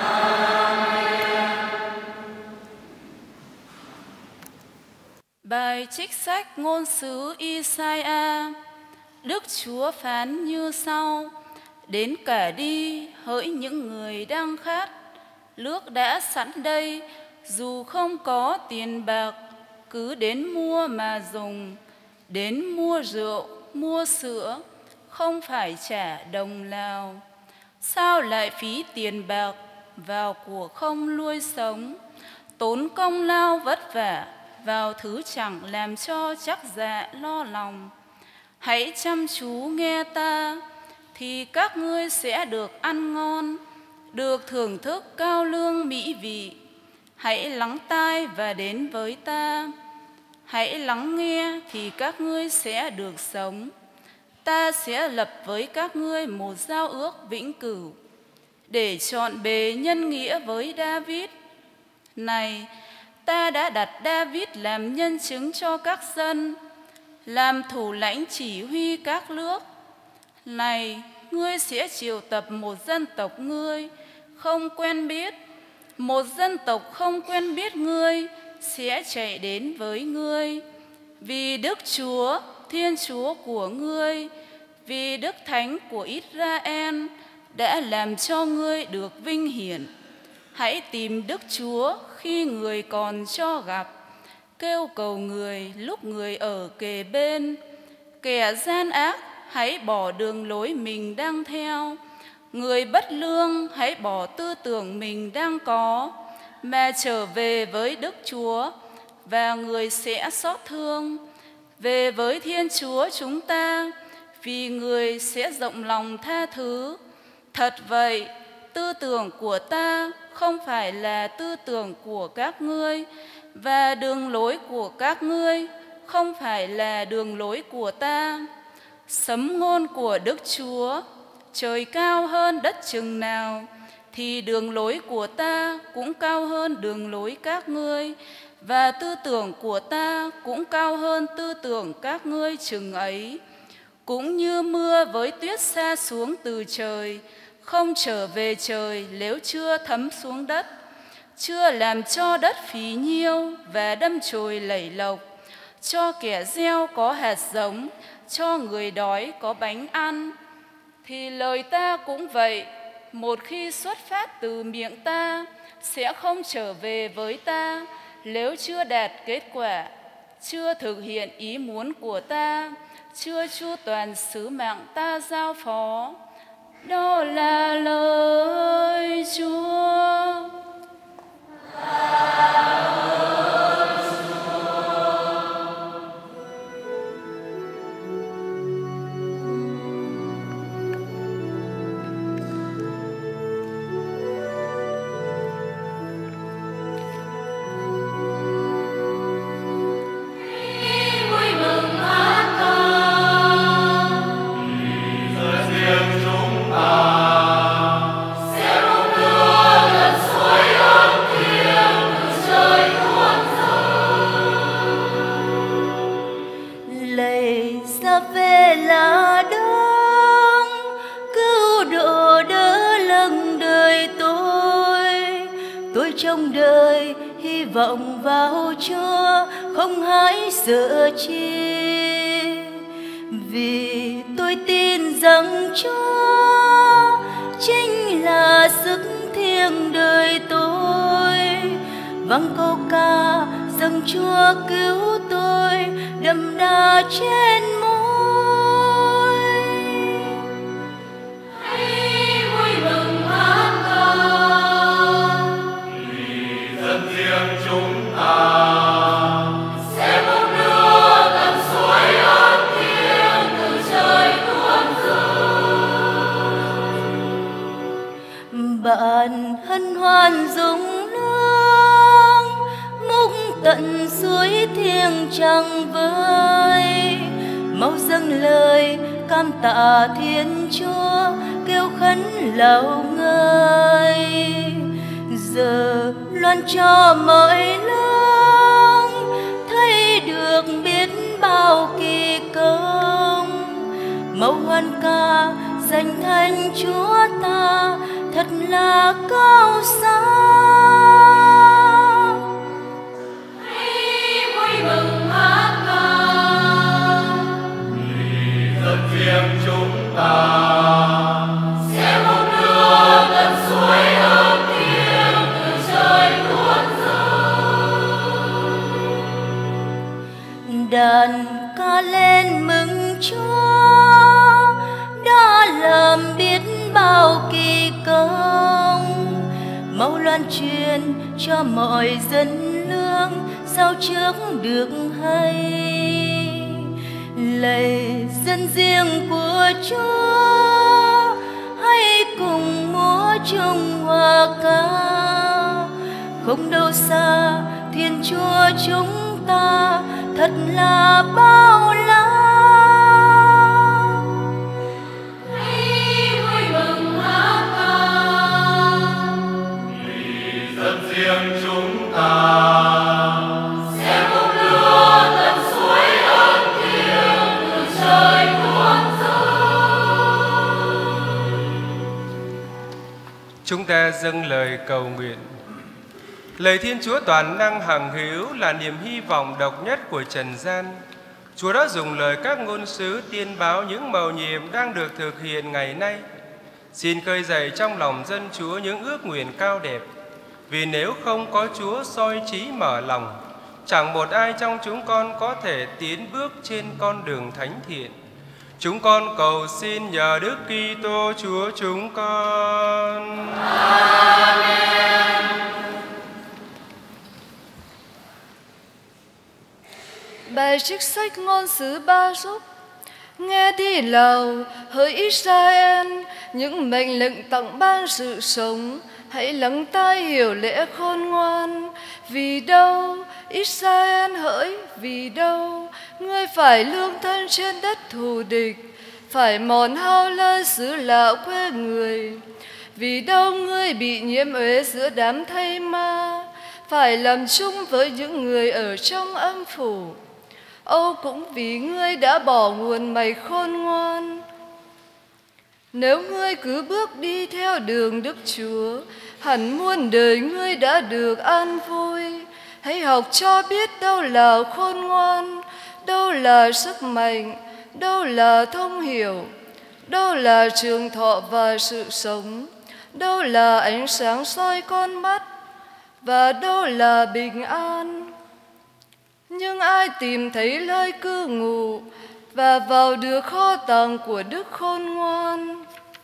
Bài trích sách ngôn sứ Isaiah. Đức Chúa phán như sau: Đến cả đi, hỡi những người đang khát, nước đã sẵn đây, dù không có tiền bạc, cứ đến mua mà dùng. Đến mua rượu, mua sữa, không phải trả đồng nào. Sao lại phí tiền bạc vào của không nuôi sống, tốn công lao vất vả vào thứ chẳng làm cho chắc dạ lo lòng. Hãy chăm chú nghe ta, thì các ngươi sẽ được ăn ngon, được thưởng thức cao lương mỹ vị. Hãy lắng tai và đến với ta. Hãy lắng nghe thì các ngươi sẽ được sống. Ta sẽ lập với các ngươi một giao ước vĩnh cửu, để trọn bề nhân nghĩa với David. Này, ta đã đặt David làm nhân chứng cho các dân, làm thủ lãnh chỉ huy các nước. Này, ngươi sẽ triệu tập một dân tộc ngươi không quen biết, một dân tộc không quen biết ngươi sẽ chạy đến với ngươi. Vì Đức Chúa, Thiên Chúa của ngươi, vì Đức Thánh của Israel đã làm cho ngươi được vinh hiển. Hãy tìm Đức Chúa khi người còn cho gặp, kêu cầu người lúc người ở kề bên. Kẻ gian ác hãy bỏ đường lối mình đang theo, người bất lương hãy bỏ tư tưởng mình đang có, mà trở về với Đức Chúa, và người sẽ xót thương. Về với Thiên Chúa chúng ta, vì người sẽ rộng lòng tha thứ. Thật vậy, tư tưởng của ta không phải là tư tưởng của các ngươi, và đường lối của các ngươi không phải là đường lối của ta. Sấm ngôn của Đức Chúa: trời cao hơn đất chừng nào, thì đường lối của ta cũng cao hơn đường lối các ngươi, và tư tưởng của ta cũng cao hơn tư tưởng các ngươi chừng ấy. Cũng như mưa với tuyết sa xuống từ trời, không trở về trời nếu chưa thấm xuống đất, chưa làm cho đất phì nhiêu và đâm chồi lẩy lộc, cho kẻ gieo có hạt giống, cho người đói có bánh ăn. Thì lời ta cũng vậy, một khi xuất phát từ miệng ta, sẽ không trở về với ta nếu chưa đạt kết quả, chưa thực hiện ý muốn của ta, chưa chu toàn sứ mạng ta giao phó. Đó là lời Chúa. Trong đời hy vọng vào Chúa, không hãi sợ chi. Vì tôi tin rằng Chúa chính là sức thiêng đời tôi. Vang câu ca rằng Chúa cứu tôi đậm đà trên môi. Hãy vui mừng hát ca vì dân riêng chúng ta sẽ một nước tận suối ơn thiêng từ trời tuôn rơi. Bạn hân hoan dùng tận suối thiêng trăng vơi, mau dâng lời cam tạ Thiên Chúa, kêu khấn lòng ngơi. Giờ loan cho mọi lương thấy được biết bao kỳ công, mau hoan ca danh thánh Chúa ta thật là cao xa. Mừng hát ca vì dân riêng chúng ta sẽ một nước tận suối ơn thiêng từ trời tuôn rơi. Đàn ca lên mừng Chúa đã làm biết bao kỳ công, mau loan truyền cho mọi dân lương sao trước được hay. Lạy dân riêng của Chúa hãy cùng múa chung hòa ca, không đâu xa Thiên Chúa chúng ta thật là bao la. Hãy vui mừng hát ca vì dân riêng chúng ta chúng ta dâng lời cầu nguyện. Lời Thiên Chúa toàn năng hằng hữu là niềm hy vọng độc nhất của trần gian. Chúa đã dùng lời các ngôn sứ tiên báo những mầu nhiệm đang được thực hiện ngày nay. Xin khơi dậy trong lòng dân Chúa những ước nguyện cao đẹp. Vì nếu không có Chúa soi trí mở lòng, chẳng một ai trong chúng con có thể tiến bước trên con đường thánh thiện. Chúng con cầu xin nhờ Đức Kitô Chúa chúng con. Amen. Bài trích sách ngôn sứ Ba Rúc. Nghe đi lầu hỡi Israel, những mệnh lệnh tặng ban sự sống, hãy lắng tai hiểu lẽ khôn ngoan. Vì đâu Israel hỡi, vì đâu ngươi phải lương thân trên đất thù địch, phải mòn hao lơ xứ lạo quê người. Vì đâu ngươi bị nhiễm uế giữa đám thây ma, phải làm chung với những người ở trong âm phủ. Âu cũng vì ngươi đã bỏ nguồn mày khôn ngoan. Nếu ngươi cứ bước đi theo đường Đức Chúa, hẳn muôn đời ngươi đã được an vui. Hãy học cho biết đâu là khôn ngoan, đâu là sức mạnh, đâu là thông hiểu, đâu là trường thọ và sự sống, đâu là ánh sáng soi con mắt, và đâu là bình an. Nhưng ai tìm thấy nơi cư ngụ và vào được kho tàng của đức khôn ngoan?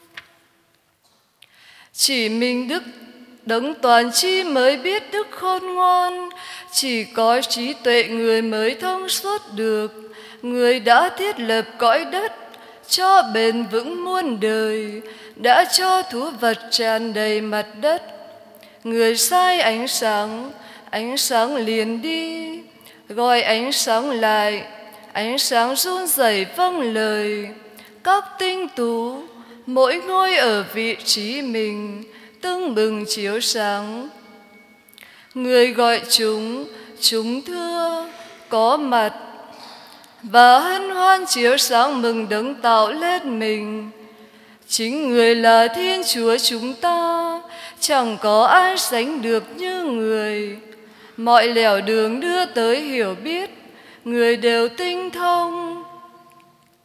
Chỉ mình Đức Đấng toàn chi mới biết đức khôn ngoan, chỉ có trí tuệ người mới thông suốt được. Người đã thiết lập cõi đất, cho bền vững muôn đời, đã cho thú vật tràn đầy mặt đất. Người sai ánh sáng, ánh sáng liền đi, gọi ánh sáng lại, ánh sáng run rẩy vâng lời. Các tinh tú mỗi ngôi ở vị trí mình, tưng bừng chiếu sáng. Người gọi chúng, chúng thưa có mặt, và hân hoan chiếu sáng mừng Đấng tạo lên mình. Chính người là Thiên Chúa chúng ta, chẳng có ai sánh được như người. Mọi lẻo đường đưa tới hiểu biết, người đều tinh thông.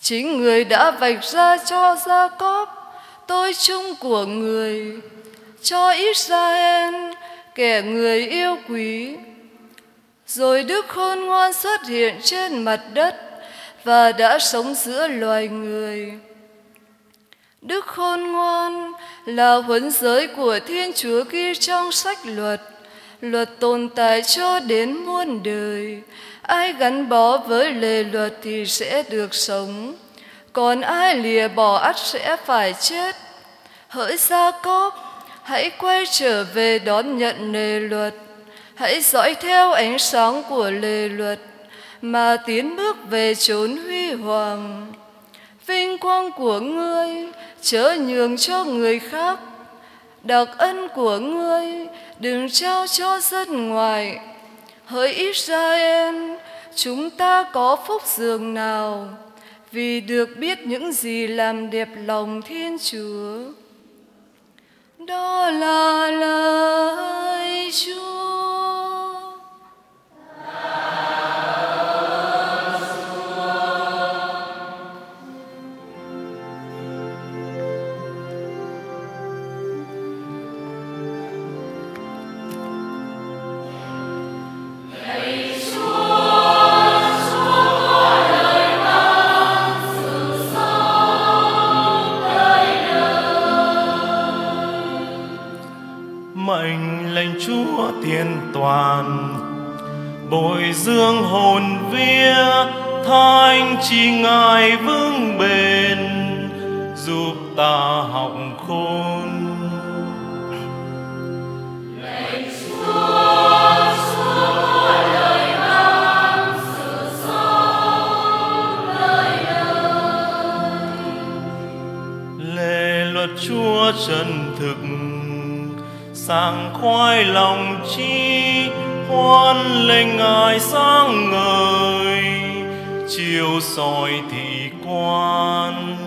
Chính người đã vạch ra cho Gia-cốp tôi chung của người, cho Israel kẻ người yêu quý. Rồi Đức khôn ngoan xuất hiện trên mặt đất và đã sống giữa loài người. Đức khôn ngoan là huấn giới của Thiên Chúa ghi trong sách luật. Luật tồn tại cho đến muôn đời. Ai gắn bó với lề luật thì sẽ được sống, còn ai lìa bỏ ắt sẽ phải chết. Hỡi Gia-cốp, hãy quay trở về đón nhận lề luật. Hãy dõi theo ánh sáng của lề luật mà tiến bước về chốn huy hoàng. Vinh quang của ngươi chớ nhường cho người khác, đặc ân của ngươi đừng trao cho dân ngoài. Hỡi Israel, chúng ta có phúc dường nào vì được biết những gì làm đẹp lòng Thiên Chúa. Đó là lời Chúa. Mệnh lệnh Chúa tiền toàn, bồi dưỡng hồn vía, thanh chỉ Ngài vững bền, giúp ta học khôn. Lệnh Chúa, Chúa có lời ban sự sống lời đời. Lề luật Chúa chân thực, sảng khoái lòng chi, hoan lệnh Ngài sáng ngời, chiếu soi thị quan.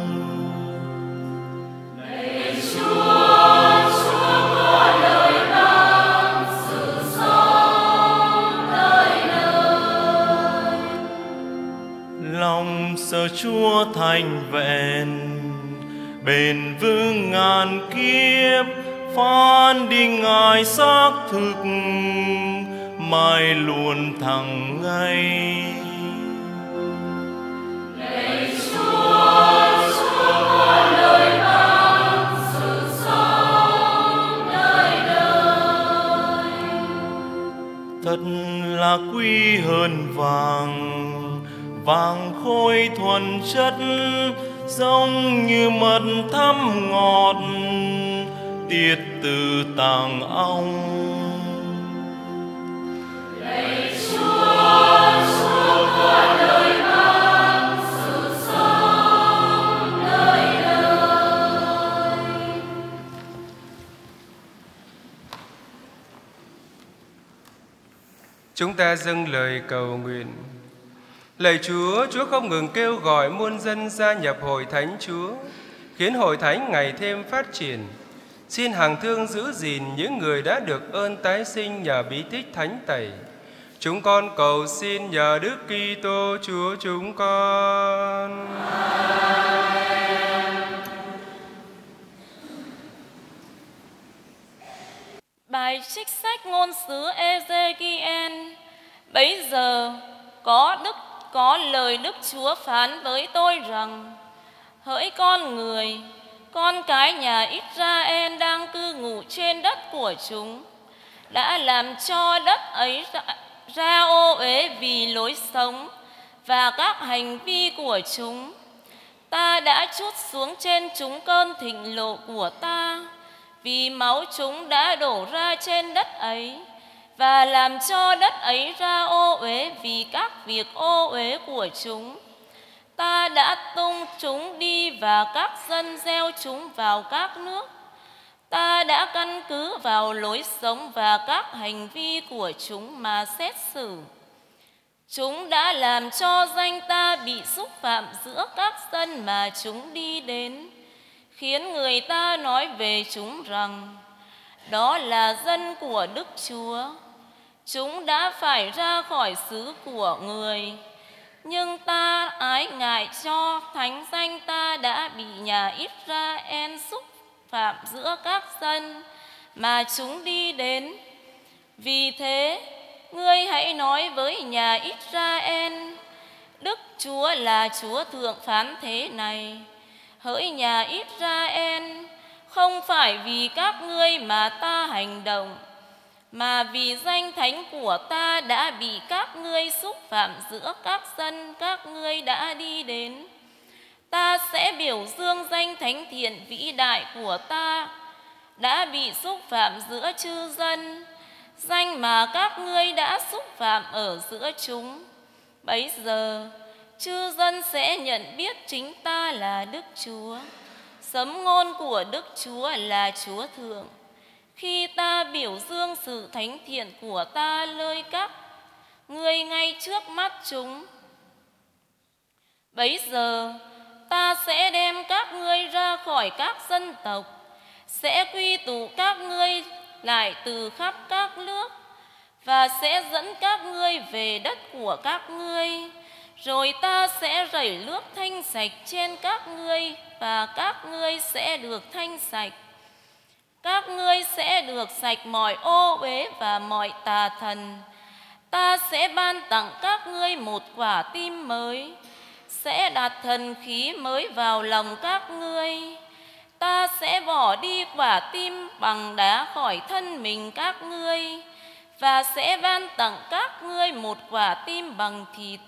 Lạy Chúa, Chúa có lời ban sự sống lời đời. Lòng sợ Chúa thành vẹn, bền vững ngàn kiếp, phán đi Ngài xác thực, mãi luôn thẳng ngay. Lạy Chúa, Chúa có lời ban sự sống đời đời. Thật là quý hơn vàng, vàng khôi thuần chất, giống như mật thắm ngọt, tiết từ tàng ong. Lạy Chúa, Chúa có lời ban sự sống đời đời. Chúng ta dâng lời cầu nguyện. Lạy Chúa, Chúa không ngừng kêu gọi muôn dân gia nhập hội thánh Chúa, khiến hội thánh ngày thêm phát triển. Xin hằng thương giữ gìn những người đã được ơn tái sinh nhờ bí tích thánh tẩy. Chúng con cầu xin nhờ Đức Kitô Chúa chúng con. Bài trích sách ngôn sứ Ê-giê-ki-en. Bấy giờ có đức có lời Đức Chúa phán với tôi rằng: hỡi con người, con cái nhà Israel đang cư ngụ trên đất của chúng, đã làm cho đất ấy ra, ra ô uế vì lối sống và các hành vi của chúng. Ta đã trút xuống trên chúng cơn thịnh nộ của ta, vì máu chúng đã đổ ra trên đất ấy, và làm cho đất ấy ra ô uế vì các việc ô uế của chúng. Ta đã tung chúng đi và các dân gieo chúng vào các nước. Ta đã căn cứ vào lối sống và các hành vi của chúng mà xét xử. Chúng đã làm cho danh ta bị xúc phạm giữa các dân mà chúng đi đến, khiến người ta nói về chúng rằng: đó là dân của Đức Chúa. Chúng đã phải ra khỏi xứ của người, Nhưng ta ái ngại cho thánh danh ta đã bị nhà Israel xúc phạm giữa các dân mà chúng đi đến. Vì thế, ngươi hãy nói với nhà Israel: Đức Chúa là Chúa thượng phán thế này: hỡi nhà Israel, không phải vì các ngươi mà ta hành động, mà vì danh thánh của ta đã bị các ngươi xúc phạm giữa các dân các ngươi đã đi đến. Ta sẽ biểu dương danh thánh thiện vĩ đại của ta đã bị xúc phạm giữa chư dân, danh mà các ngươi đã xúc phạm ở giữa chúng. Bấy giờ chư dân sẽ nhận biết chính ta là Đức Chúa, sấm ngôn của Đức Chúa là Chúa thượng, khi ta biểu dương sự thánh thiện của ta nơi các ngươi ngay trước mắt chúng. Bấy giờ ta sẽ đem các ngươi ra khỏi các dân tộc, sẽ quy tụ các ngươi lại từ khắp các nước, và sẽ dẫn các ngươi về đất của các ngươi. Rồi ta sẽ rảy nước thanh sạch trên các ngươi, và các ngươi sẽ được thanh sạch. Các ngươi sẽ được sạch mọi ô uế và mọi tà thần. Ta sẽ ban tặng các ngươi một quả tim mới, sẽ đặt thần khí mới vào lòng các ngươi. Ta sẽ bỏ đi quả tim bằng đá khỏi thân mình các ngươi, và sẽ ban tặng các ngươi một quả tim bằng thịt.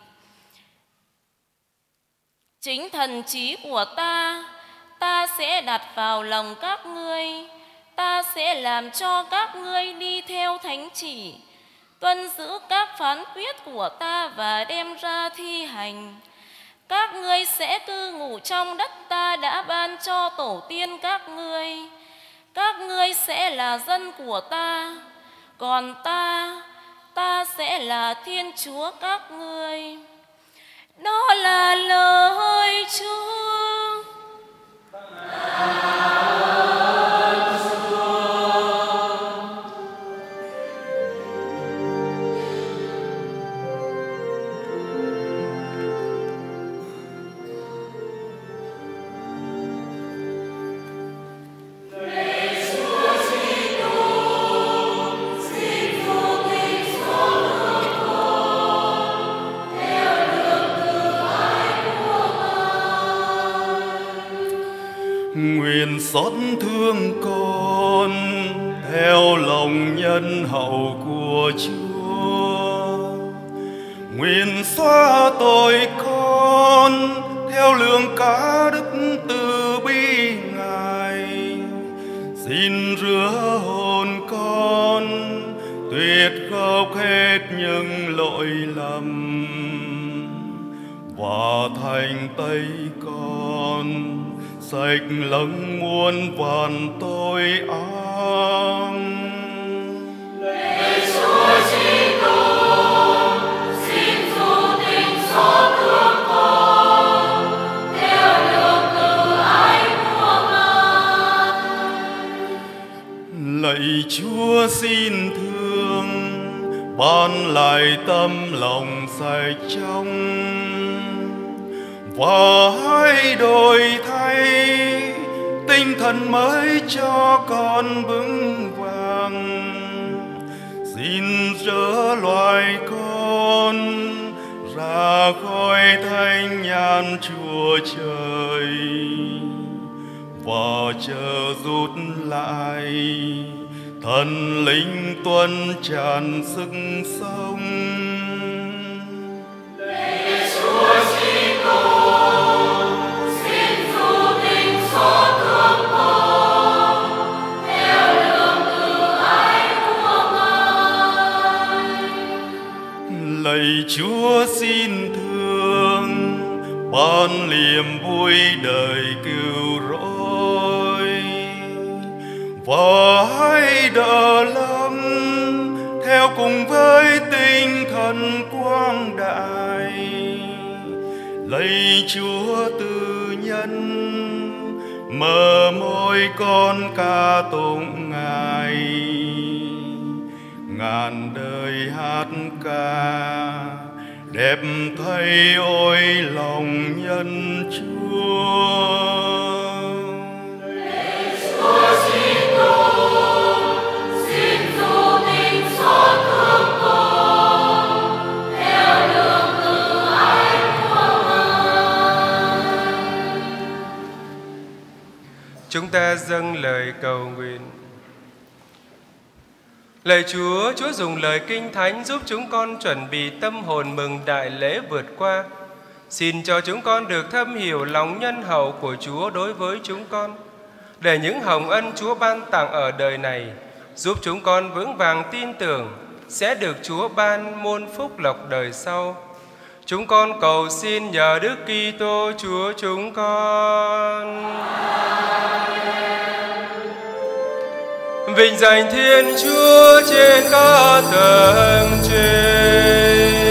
Chính thần trí của ta, ta sẽ đặt vào lòng các ngươi. Ta sẽ làm cho các ngươi đi theo thánh chỉ, tuân giữ các phán quyết của ta và đem ra thi hành. Các ngươi sẽ cư ngụ trong đất ta đã ban cho tổ tiên các ngươi. Các ngươi sẽ là dân của ta, còn ta, ta sẽ là Thiên Chúa các ngươi. Đó là lời Chúa. Nguyện xót thương con theo lòng nhân hậu của Chúa, nguyện xóa tội con theo lượng cả đức từ bi Ngài. Xin rửa hồn con tuyệt gốc hết những lỗi lầm, và thành Tây con sạch lắng muôn vàn tội ác. Lạy Chúa Kitô, xin du tình xót thương con theo đường từ ái của Ngài. Lạy Chúa xin thương, ban lại tâm lòng sạch trong, và hãy đổi thay tinh thần mới cho con vững vàng. Xin chớ loài con ra khỏi thanh nhàn Chúa Trời, và chờ rút lại thần linh tuân tràn sức sống. Lạy Chúa Kitô, xin du tình xót thương con theo đường từ ái của Ngài. Lạy Chúa xin thương, ban niềm vui đời cứu rỗi, và hãy đỡ lắm theo cùng với tinh thần quang đại. Lạy Chúa từ nhân, mở môi con ca tụng Ngài. Ngàn đời hát ca đẹp thay ôi lòng nhân Chúa. Chúa xin tu, xin du tình xót thương con, theo đường từ ái của Ngài. Chúng ta dâng lời cầu nguyện. Lạy Chúa, Chúa dùng lời Kinh Thánh giúp chúng con chuẩn bị tâm hồn mừng đại lễ vượt qua. Xin cho chúng con được thâm hiểu lòng nhân hậu của Chúa đối với chúng con, để những hồng ân Chúa ban tặng ở đời này giúp chúng con vững vàng tin tưởng sẽ được Chúa ban muôn phúc lộc đời sau. Chúng con cầu xin nhờ Đức Kitô Chúa chúng con. Vinh danh Thiên Chúa trên các tầng trên.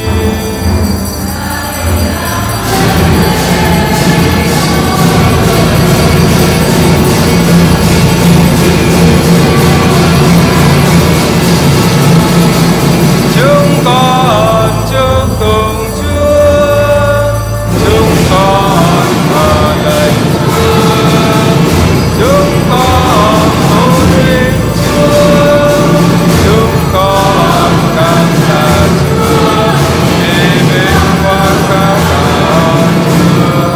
Chúng con chúc tụng Chúa, chúng con thờ lạy Chúa, chúng con hô lên Chúa, chúng con cảm tạ Chúa vì vinh quang cao cả Chúa.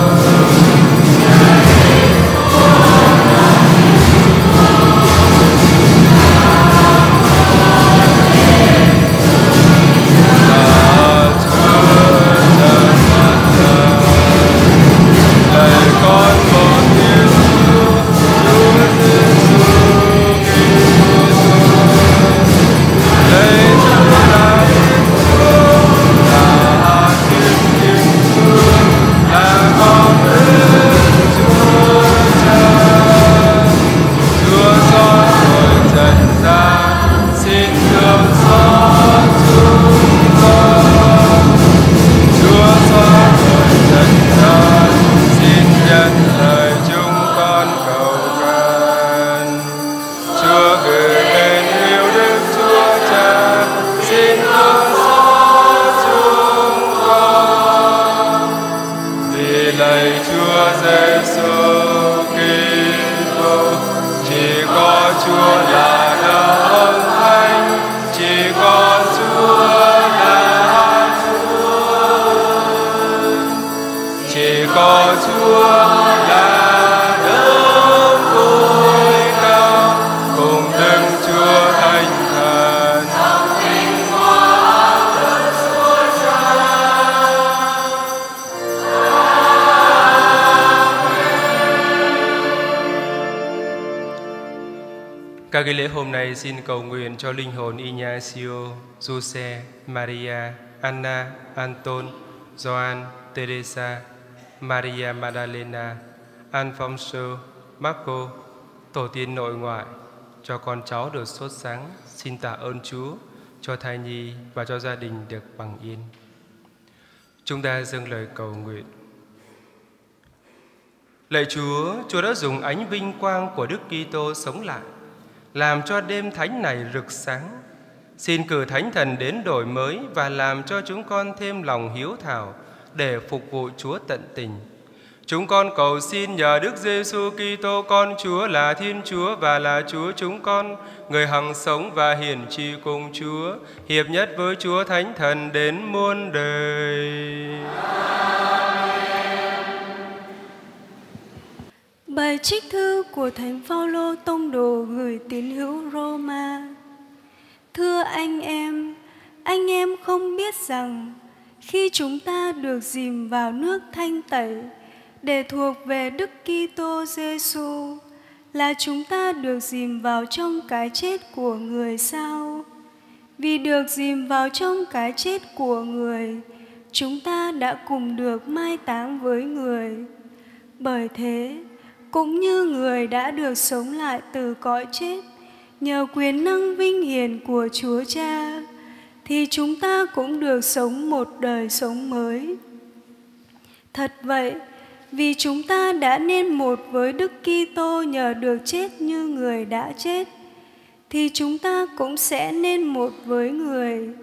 Các cái lễ hôm nay xin cầu nguyện cho linh hồn Ignacio, Jose, Maria, Anna, Anton, Joan, Teresa, Maria Magdalena, Alfonso, Marco, tổ tiên nội ngoại, cho con cháu được sốt sáng. Xin tạ ơn Chúa, cho thai nhi và cho gia đình được bằng yên. Chúng ta dâng lời cầu nguyện. Lạy Chúa, Chúa đã dùng ánh vinh quang của Đức Kitô sống lại, làm cho đêm thánh này rực sáng. Xin cử Thánh Thần đến đổi mới và làm cho chúng con thêm lòng hiếu thảo để phục vụ Chúa tận tình. Chúng con cầu xin nhờ Đức Giêsu Kitô con Chúa là Thiên Chúa và là Chúa chúng con, người hằng sống và hiển trị cùng Chúa, hiệp nhất với Chúa Thánh Thần đến muôn đời. Bài trích thư của Thánh Phaolô tông đồ gửi tín hữu Roma. Thưa anh em, anh em không biết rằng khi chúng ta được dìm vào nước thanh tẩy để thuộc về Đức Kitô Giêsu, là chúng ta được dìm vào trong cái chết của người sao? Vì được dìm vào trong cái chết của người, chúng ta đã cùng được mai táng với người. Bởi thế, cũng như người đã được sống lại từ cõi chết nhờ quyền năng vinh hiển của Chúa Cha, thì chúng ta cũng được sống một đời sống mới. Thật vậy, vì chúng ta đã nên một với Đức Kitô nhờ được chết như người đã chết, thì chúng ta cũng sẽ nên một với người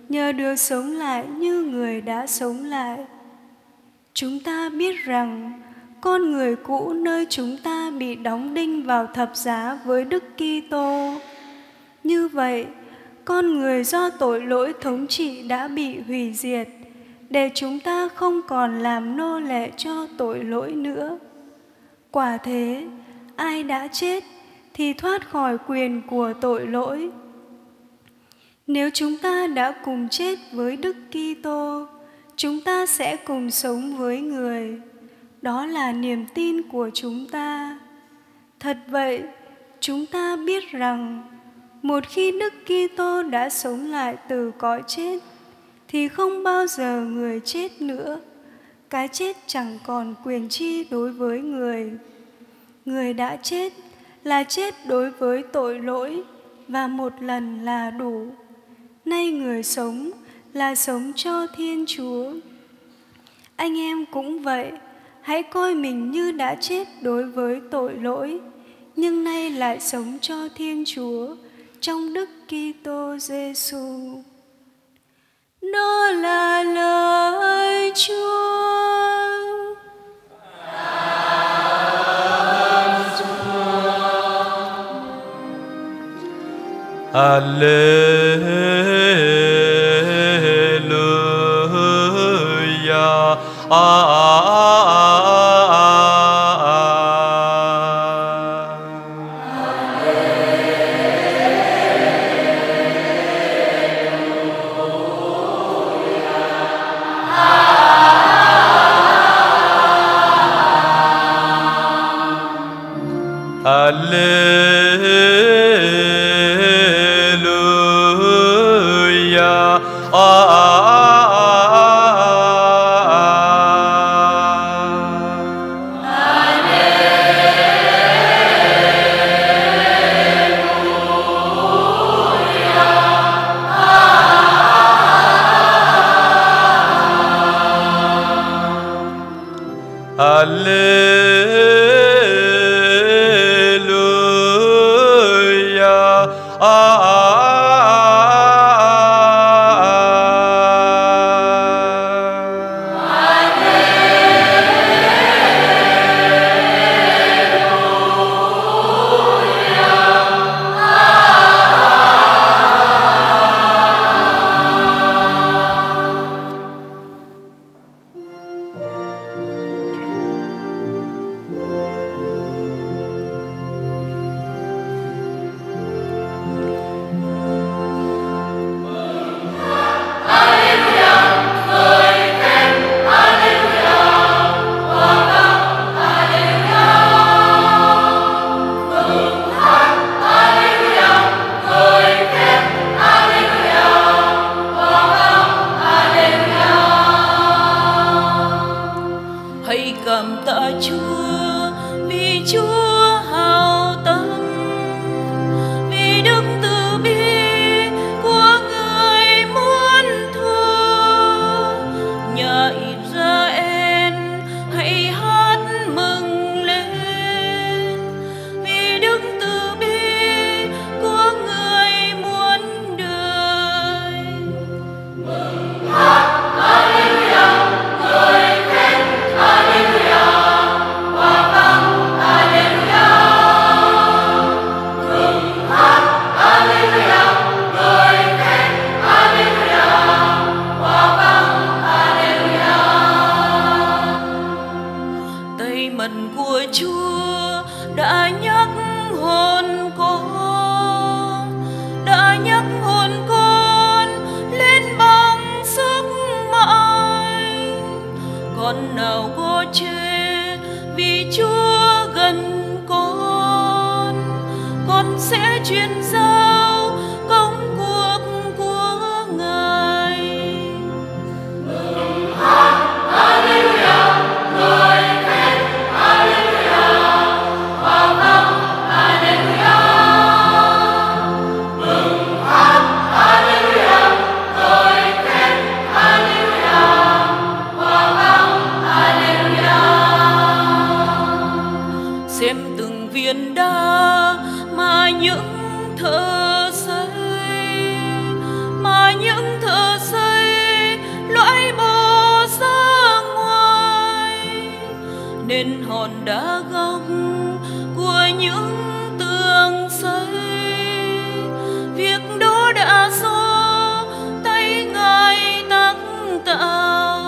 nhờ được sống lại như người đã sống lại. Chúng ta biết rằng con người cũ nơi chúng ta bị đóng đinh vào thập giá với Đức Kitô. Như vậy, con người do tội lỗi thống trị đã bị hủy diệt, để chúng ta không còn làm nô lệ cho tội lỗi nữa. Quả thế, ai đã chết thì thoát khỏi quyền của tội lỗi. Nếu chúng ta đã cùng chết với Đức Kitô, chúng ta sẽ cùng sống với người. Đó là niềm tin của chúng ta. Thật vậy, chúng ta biết rằng một khi Đức Kitô đã sống lại từ cõi chết, thì không bao giờ người chết nữa. Cái chết chẳng còn quyền chi đối với người. Người đã chết là chết đối với tội lỗi, và một lần là đủ. Nay người sống là sống cho Thiên Chúa. Anh em cũng vậy, hãy coi mình như đã chết đối với tội lỗi, nhưng nay lại sống cho Thiên Chúa trong Đức Kitô Giêsu. Đó là lời Chúa. Alleluia. À, à, Alleluia. À, à, Alleluia. À, à, hãy cảm tạ Chúa vì Chúa hào tâm, vì đức từ bi của Người muôn thuở. Nhà Israel hãy hát mừng lên, vì đức từ bi của Người muôn đời. Mừng hát Alleluia, người khen Alleluia, hòa vang Alleluia. Mừng hát Alleluia, người khen Alleluia, hòa vang Alleluia. Tay mật của Chúa đã nhắc hồn con, đã nhắc hồn con lên bằng sức mạnh. Con nào có chê vì Chúa gần con, con sẽ truyền giao công cuộc của Ngài. Mừng hát Alleluia, người khen Alleluia, hòa vang Alleluia. Mừng hát Alleluia, người khen Alleluia, hòa vang Alleluia. Xem từng viên đá mà những thơ trên hòn đá góc của những tường xây. Việc đó đã do tay Ngài tác tạo.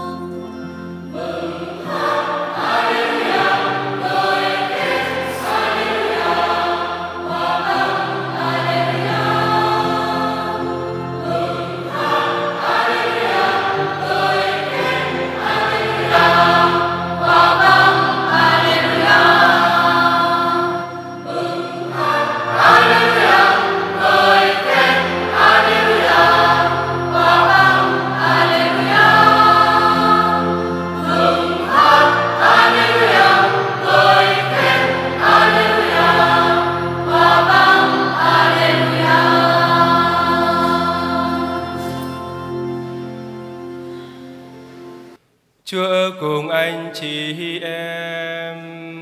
Chúa ở cùng anh chị em.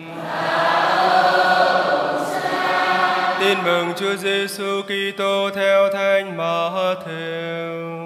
Tin mừng Chúa Giêsu Kitô theo Thánh Ma-thêu.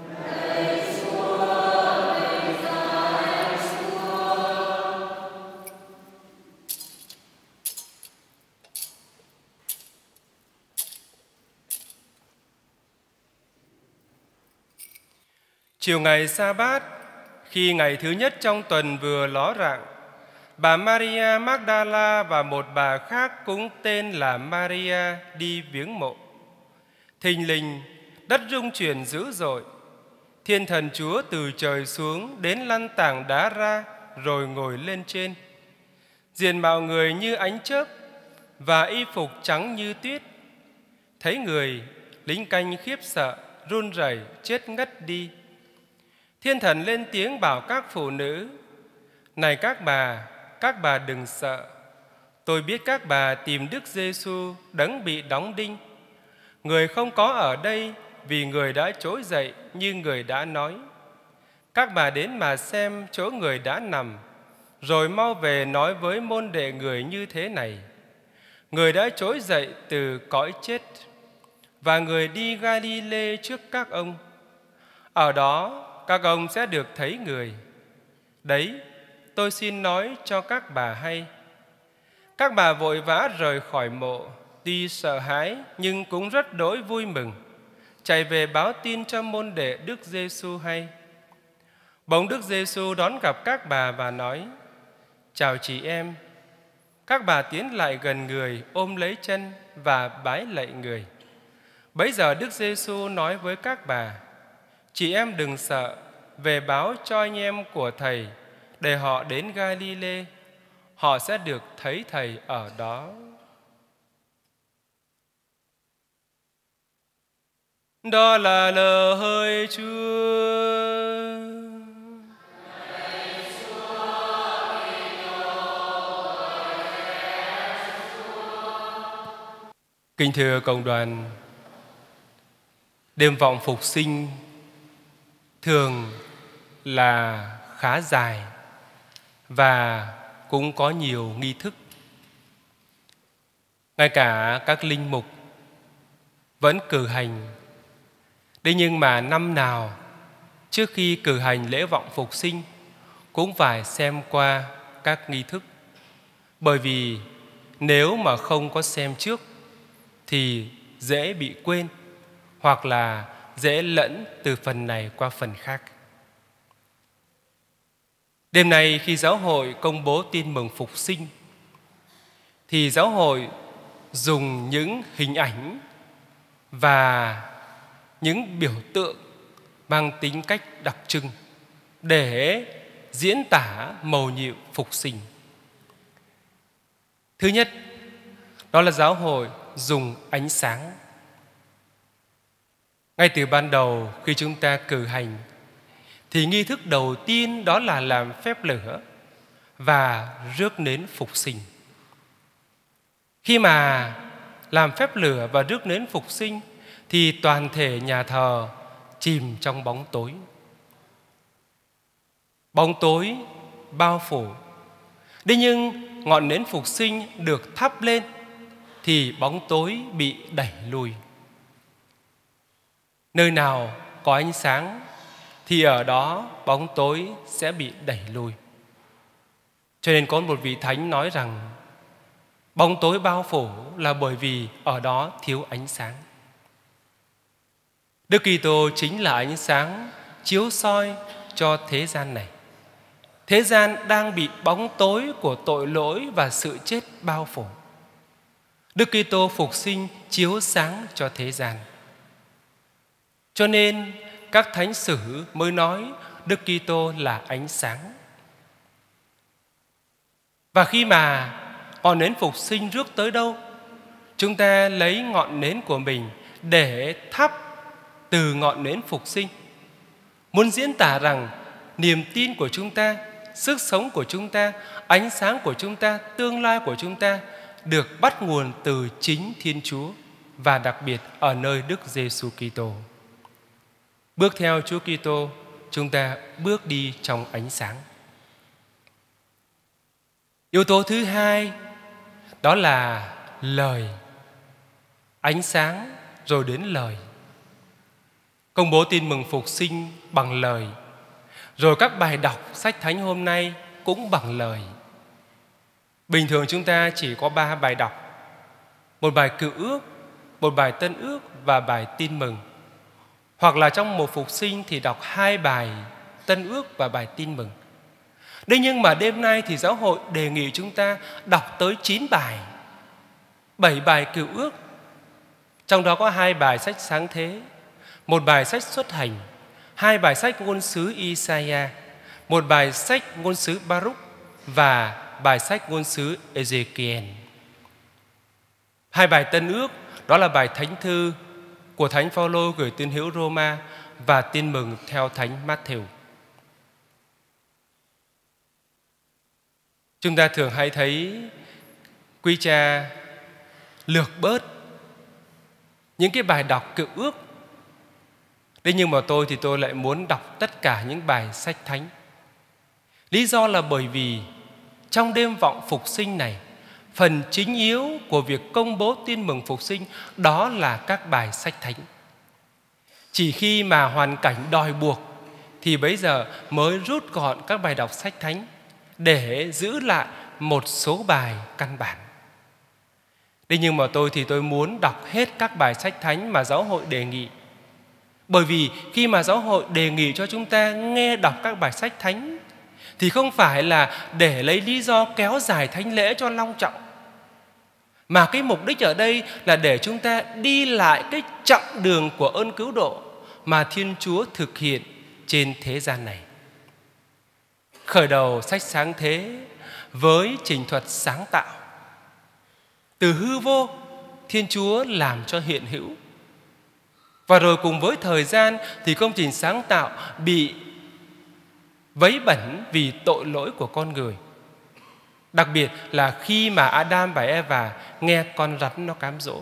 Chiều ngày Sa-bát, khi ngày thứ nhất trong tuần vừa ló rạng, bà Maria Magdala và một bà khác cũng tên là Maria đi viếng mộ. Thình lình, đất rung chuyển dữ dội. Thiên thần Chúa từ trời xuống đến lăn tảng đá ra rồi ngồi lên trên. Diện mạo người như ánh chớp và y phục trắng như tuyết. Thấy người, lính canh khiếp sợ, run rẩy chết ngất đi. Thiên thần lên tiếng bảo các phụ nữ: Này các bà, các bà đừng sợ. Tôi biết các bà tìm Đức Giêsu đấng bị đóng đinh. Người không có ở đây vì người đã trỗi dậy như người đã nói. Các bà đến mà xem chỗ người đã nằm, rồi mau về nói với môn đệ người như thế này: Người đã trỗi dậy từ cõi chết, và người đi Ga-li-lê trước các ông. Ở đó các ông sẽ được thấy người. Đấy, tôi xin nói cho các bà hay. Các bà vội vã rời khỏi mộ, tuy sợ hãi nhưng cũng rất đỗi vui mừng, chạy về báo tin cho môn đệ Đức Giêsu hay. Bỗng Đức Giêsu đón gặp các bà và nói: Chào chị em. Các bà tiến lại gần người, ôm lấy chân và bái lạy người. Bấy giờ Đức Giêsu nói với các bà: Chị em đừng sợ, về báo cho anh em của Thầy để họ đến Ga-li-lê. Họ sẽ được thấy Thầy ở đó. Đó là lời Chúa. Kính thưa cộng đoàn, đêm vọng phục sinh thường là khá dài và cũng có nhiều nghi thức. Ngay cả các linh mục vẫn cử hành. Thế nhưng mà năm nào trước khi cử hành lễ vọng phục sinh cũng phải xem qua các nghi thức. Bởi vì nếu mà không có xem trước thì dễ bị quên, hoặc là dễ lẫn từ phần này qua phần khác. Đêm nay khi giáo hội công bố tin mừng phục sinh thì giáo hội dùng những hình ảnh và những biểu tượng mang tính cách đặc trưng để diễn tả mầu nhiệm phục sinh. Thứ nhất, đó là giáo hội dùng ánh sáng. Ngay từ ban đầu khi chúng ta cử hành thì nghi thức đầu tiên đó là làm phép lửa và rước nến phục sinh. Khi mà làm phép lửa và rước nến phục sinh thì toàn thể nhà thờ chìm trong bóng tối. Bóng tối bao phủ. Thế nhưng ngọn nến phục sinh được thắp lên thì bóng tối bị đẩy lùi. Nơi nào có ánh sáng thì ở đó bóng tối sẽ bị đẩy lùi. Cho nên có một vị thánh nói rằng bóng tối bao phủ là bởi vì ở đó thiếu ánh sáng. Đức Kitô chính là ánh sáng chiếu soi cho thế gian này. Thế gian đang bị bóng tối của tội lỗi và sự chết bao phủ. Đức Kitô phục sinh chiếu sáng cho thế gian. Cho nên các thánh sử mới nói Đức Kitô là ánh sáng. Và khi mà ngọn nến phục sinh rước tới đâu, chúng ta lấy ngọn nến của mình để thắp từ ngọn nến phục sinh, muốn diễn tả rằng niềm tin của chúng ta, sức sống của chúng ta, ánh sáng của chúng ta, tương lai của chúng ta được bắt nguồn từ chính Thiên Chúa, và đặc biệt ở nơi Đức Giêsu Kitô. Bước theo Chúa Kitô, chúng ta bước đi trong ánh sáng. Yếu tố thứ hai đó là lời. Ánh sáng rồi đến lời. Công bố tin mừng phục sinh bằng lời. Rồi các bài đọc sách thánh hôm nay cũng bằng lời. Bình thường chúng ta chỉ có ba bài đọc: một bài Cựu Ước, một bài Tân Ước và bài Tin Mừng. Hoặc là trong một phục sinh thì đọc hai bài Tân Ước và bài Tin Mừng. Thế nhưng mà đêm nay thì giáo hội đề nghị chúng ta đọc tới chín bài, bảy bài Cựu Ước. Trong đó có hai bài sách Sáng Thế, một bài sách Xuất Hành, hai bài sách ngôn sứ Isaiah, một bài sách ngôn sứ Baruch và bài sách ngôn sứ Ezekiel. Hai bài Tân Ước đó là bài Thánh Thư của Thánh Phaolô gửi tín hữu Roma và Tin Mừng theo Thánh Matthew. Chúng ta thường hay thấy quý cha lược bớt những cái bài đọc Cựu Ước. Thế nhưng mà tôi thì tôi lại muốn đọc tất cả những bài sách thánh. Lý do là bởi vì trong đêm vọng phục sinh này, phần chính yếu của việc công bố tin mừng phục sinh đó là các bài sách thánh. Chỉ khi mà hoàn cảnh đòi buộc thì bấy giờ mới rút gọn các bài đọc sách thánh để giữ lại một số bài căn bản. Thế nhưng mà tôi thì tôi muốn đọc hết các bài sách thánh mà giáo hội đề nghị. Bởi vì khi mà giáo hội đề nghị cho chúng ta nghe đọc các bài sách thánh thì không phải là để lấy lý do kéo dài thánh lễ cho long trọng, mà cái mục đích ở đây là để chúng ta đi lại cái chặng đường của ơn cứu độ mà Thiên Chúa thực hiện trên thế gian này. Khởi đầu sách Sáng Thế với trình thuật sáng tạo. Từ hư vô, Thiên Chúa làm cho hiện hữu. Và rồi cùng với thời gian thì công trình sáng tạo bị vấy bẩn vì tội lỗi của con người. Đặc biệt là khi mà Adam và Eva nghe con rắn nó cám dỗ.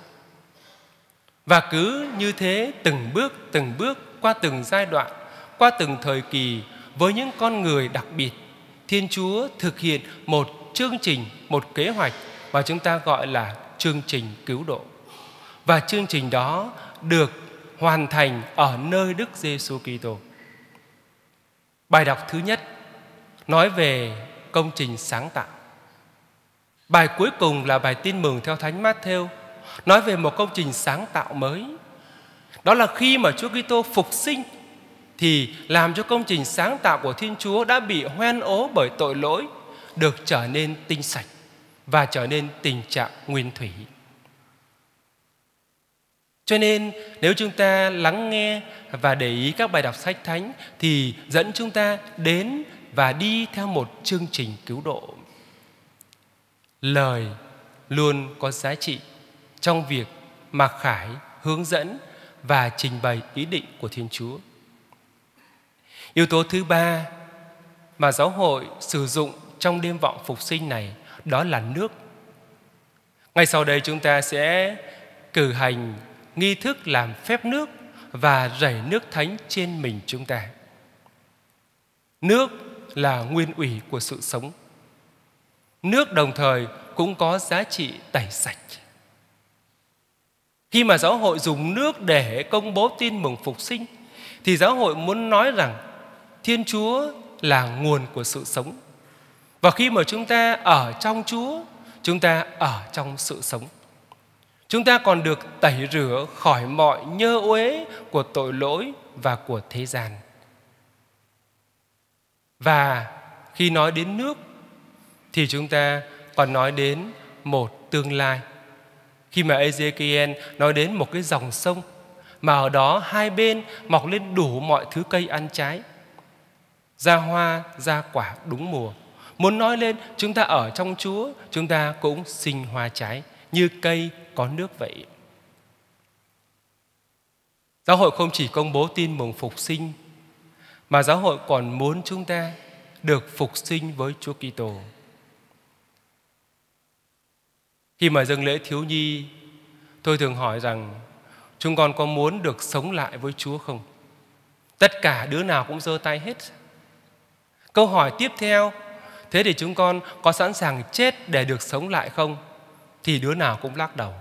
Và cứ như thế từng bước từng bước qua từng giai đoạn, qua từng thời kỳ, với những con người đặc biệt, Thiên Chúa thực hiện một chương trình, một kế hoạch mà chúng ta gọi là chương trình cứu độ. Và chương trình đó được hoàn thành ở nơi Đức Giêsu Kitô. Bài đọc thứ nhất nói về công trình sáng tạo. Bài cuối cùng là bài Tin Mừng theo Thánh Matthew, nói về một công trình sáng tạo mới. Đó là khi mà Chúa Kitô phục sinh thì làm cho công trình sáng tạo của Thiên Chúa đã bị hoen ố bởi tội lỗi được trở nên tinh sạch và trở nên tình trạng nguyên thủy. Cho nên nếu chúng ta lắng nghe và để ý các bài đọc sách thánh thì dẫn chúng ta đến và đi theo một chương trình cứu độ. Lời luôn có giá trị trong việc mặc khải, hướng dẫn và trình bày ý định của Thiên Chúa. Yếu tố thứ ba mà giáo hội sử dụng trong đêm vọng phục sinh này đó là nước. Ngay sau đây chúng ta sẽ cử hành nghi thức làm phép nước và rảy nước thánh trên mình chúng ta. Nước là nguyên ủy của sự sống. Nước đồng thời cũng có giá trị tẩy sạch. Khi mà giáo hội dùng nước để công bố tin mừng phục sinh thì giáo hội muốn nói rằng Thiên Chúa là nguồn của sự sống. Và khi mà chúng ta ở trong Chúa, chúng ta ở trong sự sống. Chúng ta còn được tẩy rửa khỏi mọi nhơ uế của tội lỗi và của thế gian. Và khi nói đến nước thì chúng ta còn nói đến một tương lai. Khi mà Ezekiel nói đến một cái dòng sông mà ở đó hai bên mọc lên đủ mọi thứ cây ăn trái, ra hoa, ra quả đúng mùa. Muốn nói lên chúng ta ở trong Chúa, chúng ta cũng sinh hoa trái như cây có nước vậy. Giáo hội không chỉ công bố tin mừng phục sinh, mà giáo hội còn muốn chúng ta được phục sinh với Chúa Kitô. Khi mà dâng lễ thiếu nhi, tôi thường hỏi rằng chúng con có muốn được sống lại với Chúa không? Tất cả đứa nào cũng giơ tay hết. Câu hỏi tiếp theo, thế thì chúng con có sẵn sàng chết để được sống lại không? Thì đứa nào cũng lắc đầu.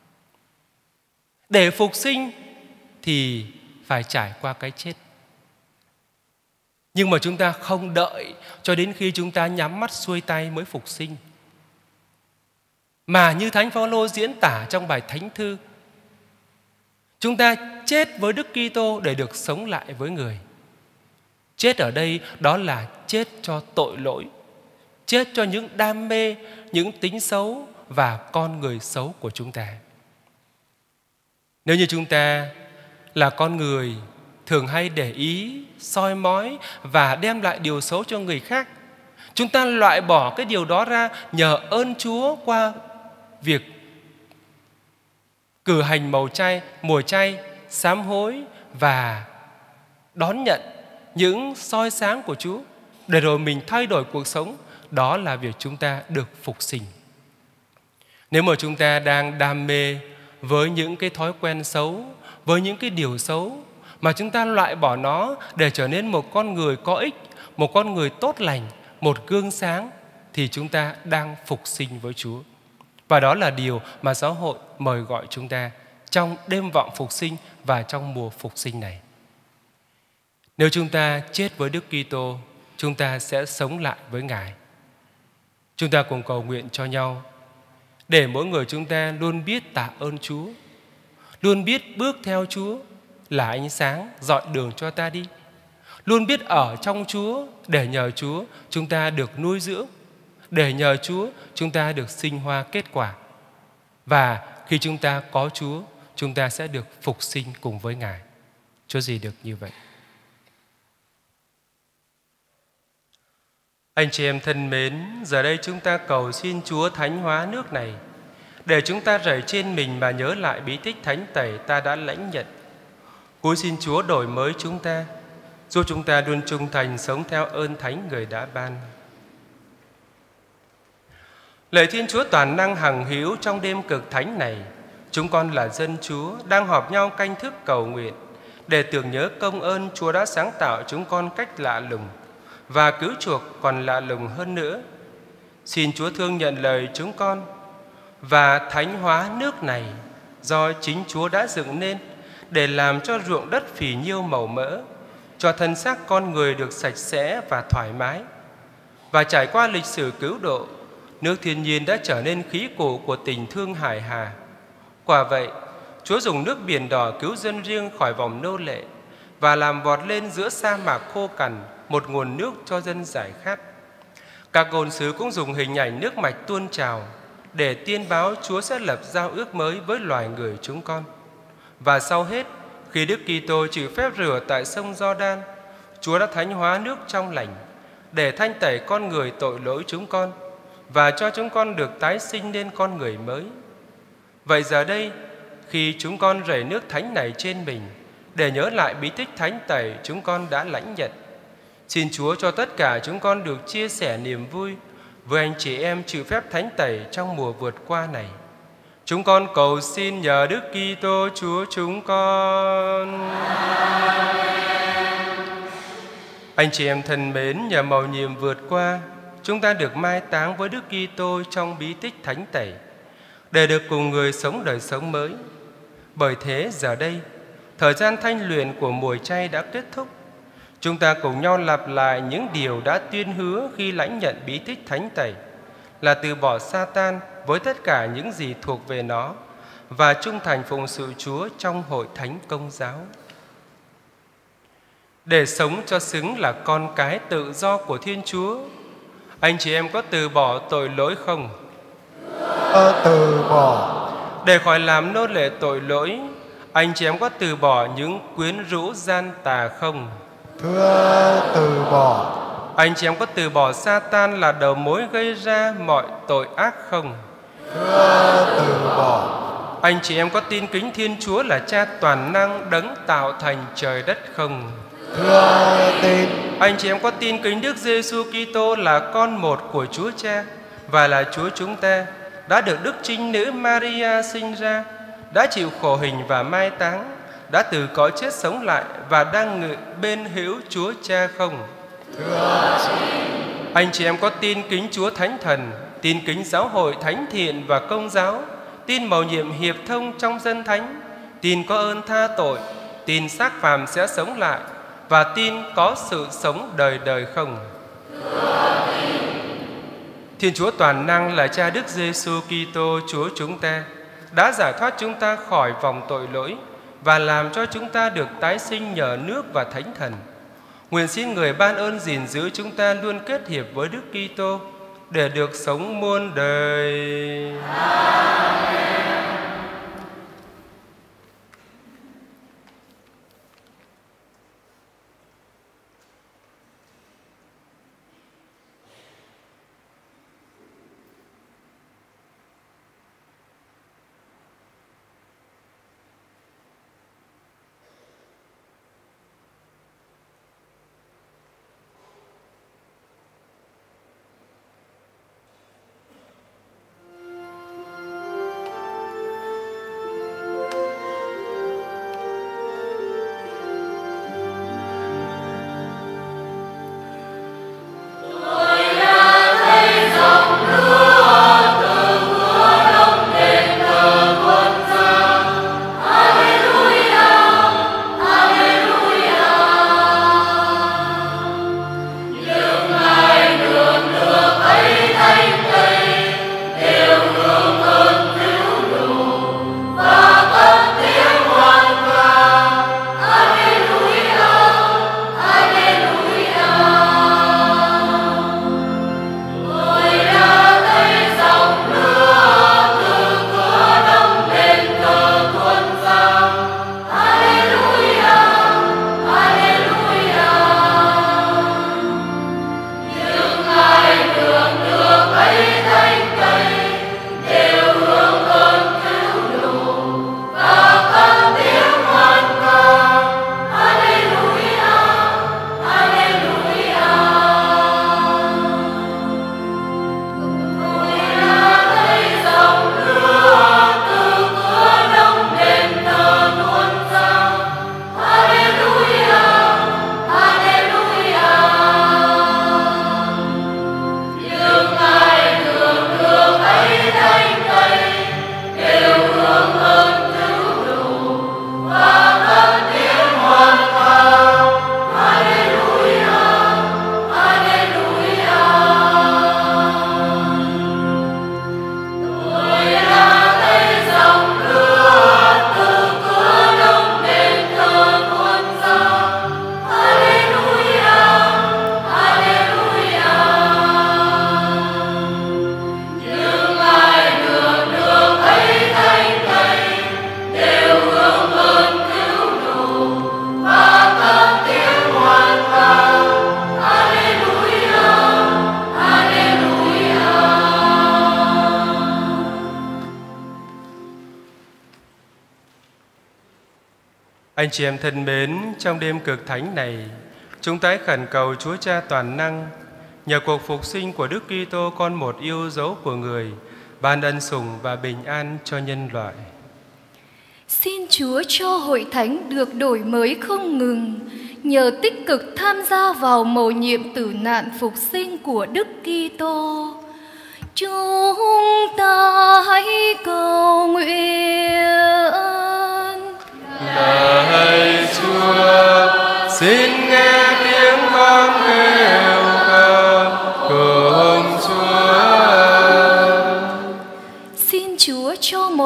Để phục sinh thì phải trải qua cái chết. Nhưng mà chúng ta không đợi cho đến khi chúng ta nhắm mắt xuôi tay mới phục sinh. Mà như Thánh Phaolô diễn tả trong bài Thánh Thư, chúng ta chết với Đức Kitô để được sống lại với người. Chết ở đây đó là chết cho tội lỗi, chết cho những đam mê, những tính xấu và con người xấu của chúng ta. Nếu như chúng ta là con người thường hay để ý, soi mói và đem lại điều xấu cho người khác, chúng ta loại bỏ cái điều đó ra nhờ ơn Chúa qua việc cử hành màu chay, mùa chay, sám hối và đón nhận những soi sáng của Chúa để rồi mình thay đổi cuộc sống. Đó là việc chúng ta được phục sinh. Nếu mà chúng ta đang đam mê với những cái thói quen xấu, với những cái điều xấu, mà chúng ta loại bỏ nó để trở nên một con người có ích, một con người tốt lành, một gương sáng, thì chúng ta đang phục sinh với Chúa. Và đó là điều mà giáo hội mời gọi chúng ta trong đêm vọng phục sinh và trong mùa phục sinh này. Nếu chúng ta chết với Đức Kitô, chúng ta sẽ sống lại với Ngài. Chúng ta cùng cầu nguyện cho nhau để mỗi người chúng ta luôn biết tạ ơn Chúa, luôn biết bước theo Chúa là ánh sáng dọi đường cho ta đi, luôn biết ở trong Chúa để nhờ Chúa chúng ta được nuôi dưỡng, để nhờ Chúa chúng ta được sinh hoa kết quả. Và khi chúng ta có Chúa, chúng ta sẽ được phục sinh cùng với Ngài. Chúa gì được như vậy. Anh chị em thân mến, giờ đây chúng ta cầu xin Chúa thánh hóa nước này, để chúng ta rảy trên mình mà nhớ lại bí tích thánh tẩy ta đã lãnh nhận. Cúi xin Chúa đổi mới chúng ta, giúp chúng ta luôn trung thành sống theo ơn thánh người đã ban. Lạy Thiên Chúa toàn năng hằng hữu, trong đêm cực thánh này, chúng con là dân Chúa đang họp nhau canh thức cầu nguyện để tưởng nhớ công ơn Chúa đã sáng tạo chúng con cách lạ lùng và cứu chuộc còn lạ lùng hơn nữa. Xin Chúa thương nhận lời chúng con và thánh hóa nước này do chính Chúa đã dựng nên, để làm cho ruộng đất phì nhiêu màu mỡ, cho thân xác con người được sạch sẽ và thoải mái. Và trải qua lịch sử cứu độ, nước thiên nhiên đã trở nên khí cụ của tình thương hải hà. Quả vậy, Chúa dùng nước biển đỏ cứu dân riêng khỏi vòng nô lệ và làm vọt lên giữa sa mạc khô cằn một nguồn nước cho dân giải khát. Các ngôn sứ cũng dùng hình ảnh nước mạch tuôn trào để tiên báo Chúa sẽ lập giao ước mới với loài người chúng con. Và sau hết, khi Đức Kitô chịu phép rửa tại sông Giođan, Chúa đã thánh hóa nước trong lành để thanh tẩy con người tội lỗi chúng con và cho chúng con được tái sinh nên con người mới. Vậy giờ đây, khi chúng con rảy nước thánh này trên mình để nhớ lại bí tích thánh tẩy chúng con đã lãnh nhận, xin Chúa cho tất cả chúng con được chia sẻ niềm vui với anh chị em chịu phép thánh tẩy trong mùa vượt qua này. Chúng con cầu xin nhờ Đức Kitô Chúa chúng con. Anh chị em thân mến, nhờ mầu nhiệm vượt qua, chúng ta được mai táng với Đức Kitô trong bí tích thánh tẩy, để được cùng người sống đời sống mới. Bởi thế giờ đây, thời gian thanh luyện của mùa chay đã kết thúc. Chúng ta cùng nhau lặp lại những điều đã tuyên hứa khi lãnh nhận bí tích thánh tẩy, là từ bỏ Satan với tất cả những gì thuộc về nó và trung thành phụng sự Chúa trong hội thánh Công giáo. Để sống cho xứng là con cái tự do của Thiên Chúa, anh chị em có từ bỏ tội lỗi không? Thưa từ bỏ. Để khỏi làm nô lệ tội lỗi, anh chị em có từ bỏ những quyến rũ gian tà không? Thưa từ bỏ. Anh chị em có từ bỏ Satan là đầu mối gây ra mọi tội ác không? Thưa từ bỏ. Anh chị em có tin kính Thiên Chúa là Cha toàn năng đấng tạo thành trời đất không? Thưa tin. Anh chị em có tin kính Đức Giêsu Kitô là con một của Chúa Cha và là Chúa chúng ta, đã được Đức Trinh Nữ Maria sinh ra, đã chịu khổ hình và mai táng, đã từ cõi chết sống lại và đang ngự bên hữu Chúa Cha không? Thưa anh chị em có tin kính Chúa Thánh Thần, tin kính giáo hội thánh thiện và công giáo, tin mầu nhiệm hiệp thông trong dân thánh, tin có ơn tha tội, tin xác phàm sẽ sống lại và tin có sự sống đời đời không? Thiên Chúa toàn năng là Cha Đức Giêsu Kitô Chúa chúng ta, đã giải thoát chúng ta khỏi vòng tội lỗi và làm cho chúng ta được tái sinh nhờ nước và Thánh Thần. Nguyện xin Người ban ơn gìn giữ chúng ta luôn kết hiệp với Đức Kitô để được sống muôn đời. Amen. Anh chị em thân mến, trong đêm cực thánh này, chúng ta khẩn cầu Chúa Cha toàn năng, nhờ cuộc phục sinh của Đức Kitô con một yêu dấu của người, ban ân sủng và bình an cho nhân loại. Xin Chúa cho hội thánh được đổi mới không ngừng, nhờ tích cực tham gia vào mầu nhiệm tử nạn phục sinh của Đức Kitô. Chúng ta hãy cầu nguyện. Lạy Chúa, xin nghe tiếng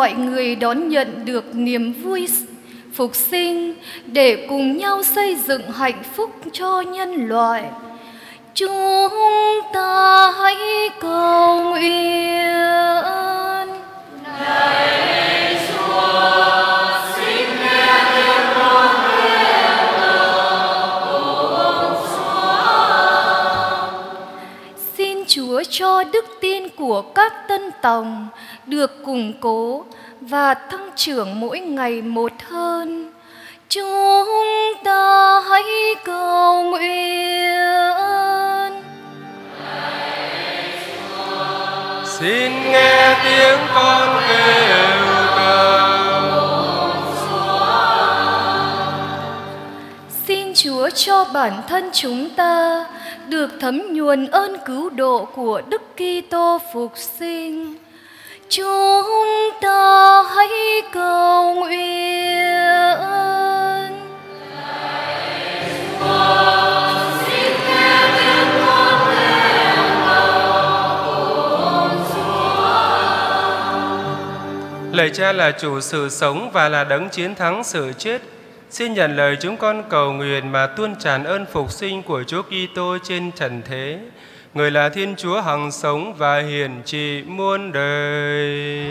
mọi người đón nhận được niềm vui phục sinh để cùng nhau xây dựng hạnh phúc cho nhân loại. Chúng ta hãy cầu nguyện. Lạy Chúa, xin nghe tiếng con nguyện cầu Chúa. Xin Chúa cho đức tin của các tân tòng được củng cố và tăng trưởng mỗi ngày một hơn. Chúng ta hãy cầu nguyện. Xin nghe tiếng con kêu cầu. Xin Chúa cho bản thân chúng ta được thấm nhuần ơn cứu độ của Đức Kitô phục sinh. Chúng ta hãy cầu nguyện. Xin nghe tiếng con kêu cầu Chúa. Lạy Cha là chủ sự sống và là đấng chiến thắng sự chết, xin nhận lời chúng con cầu nguyện mà tuôn tràn ơn phục sinh của Chúa Kitô trên trần thế. Người là Thiên Chúa hằng sống và hiển trị muôn đời.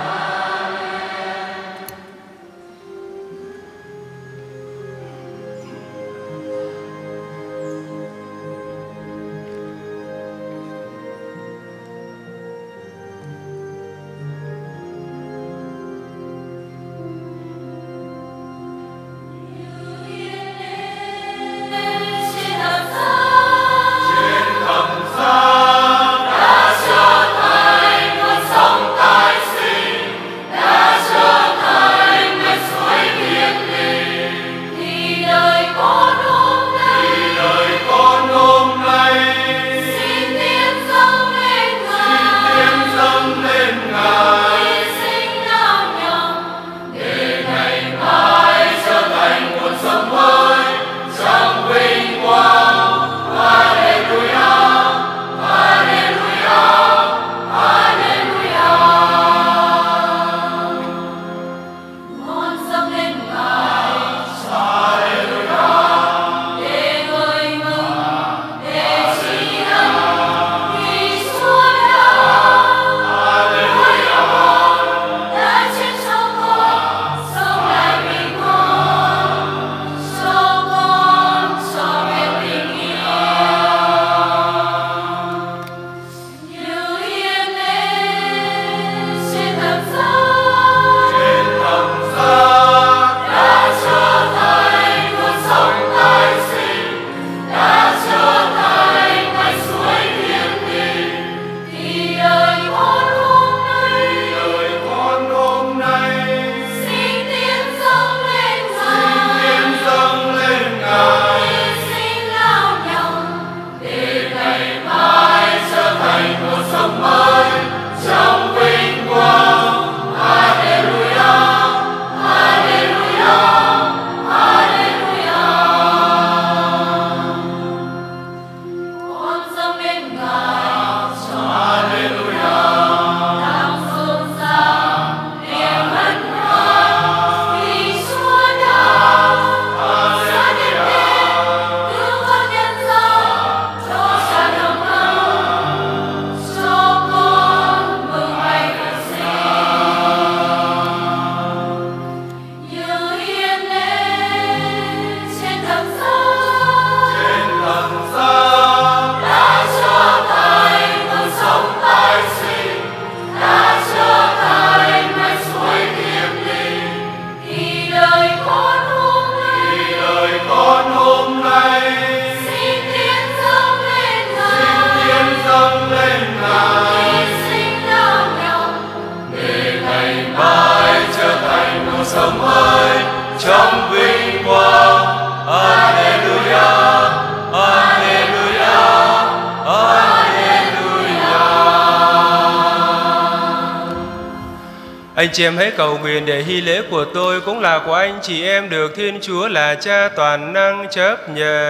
Anh chị em hãy cầu nguyện để hy lễ của tôi cũng là của anh chị em được Thiên Chúa là Cha toàn năng chấp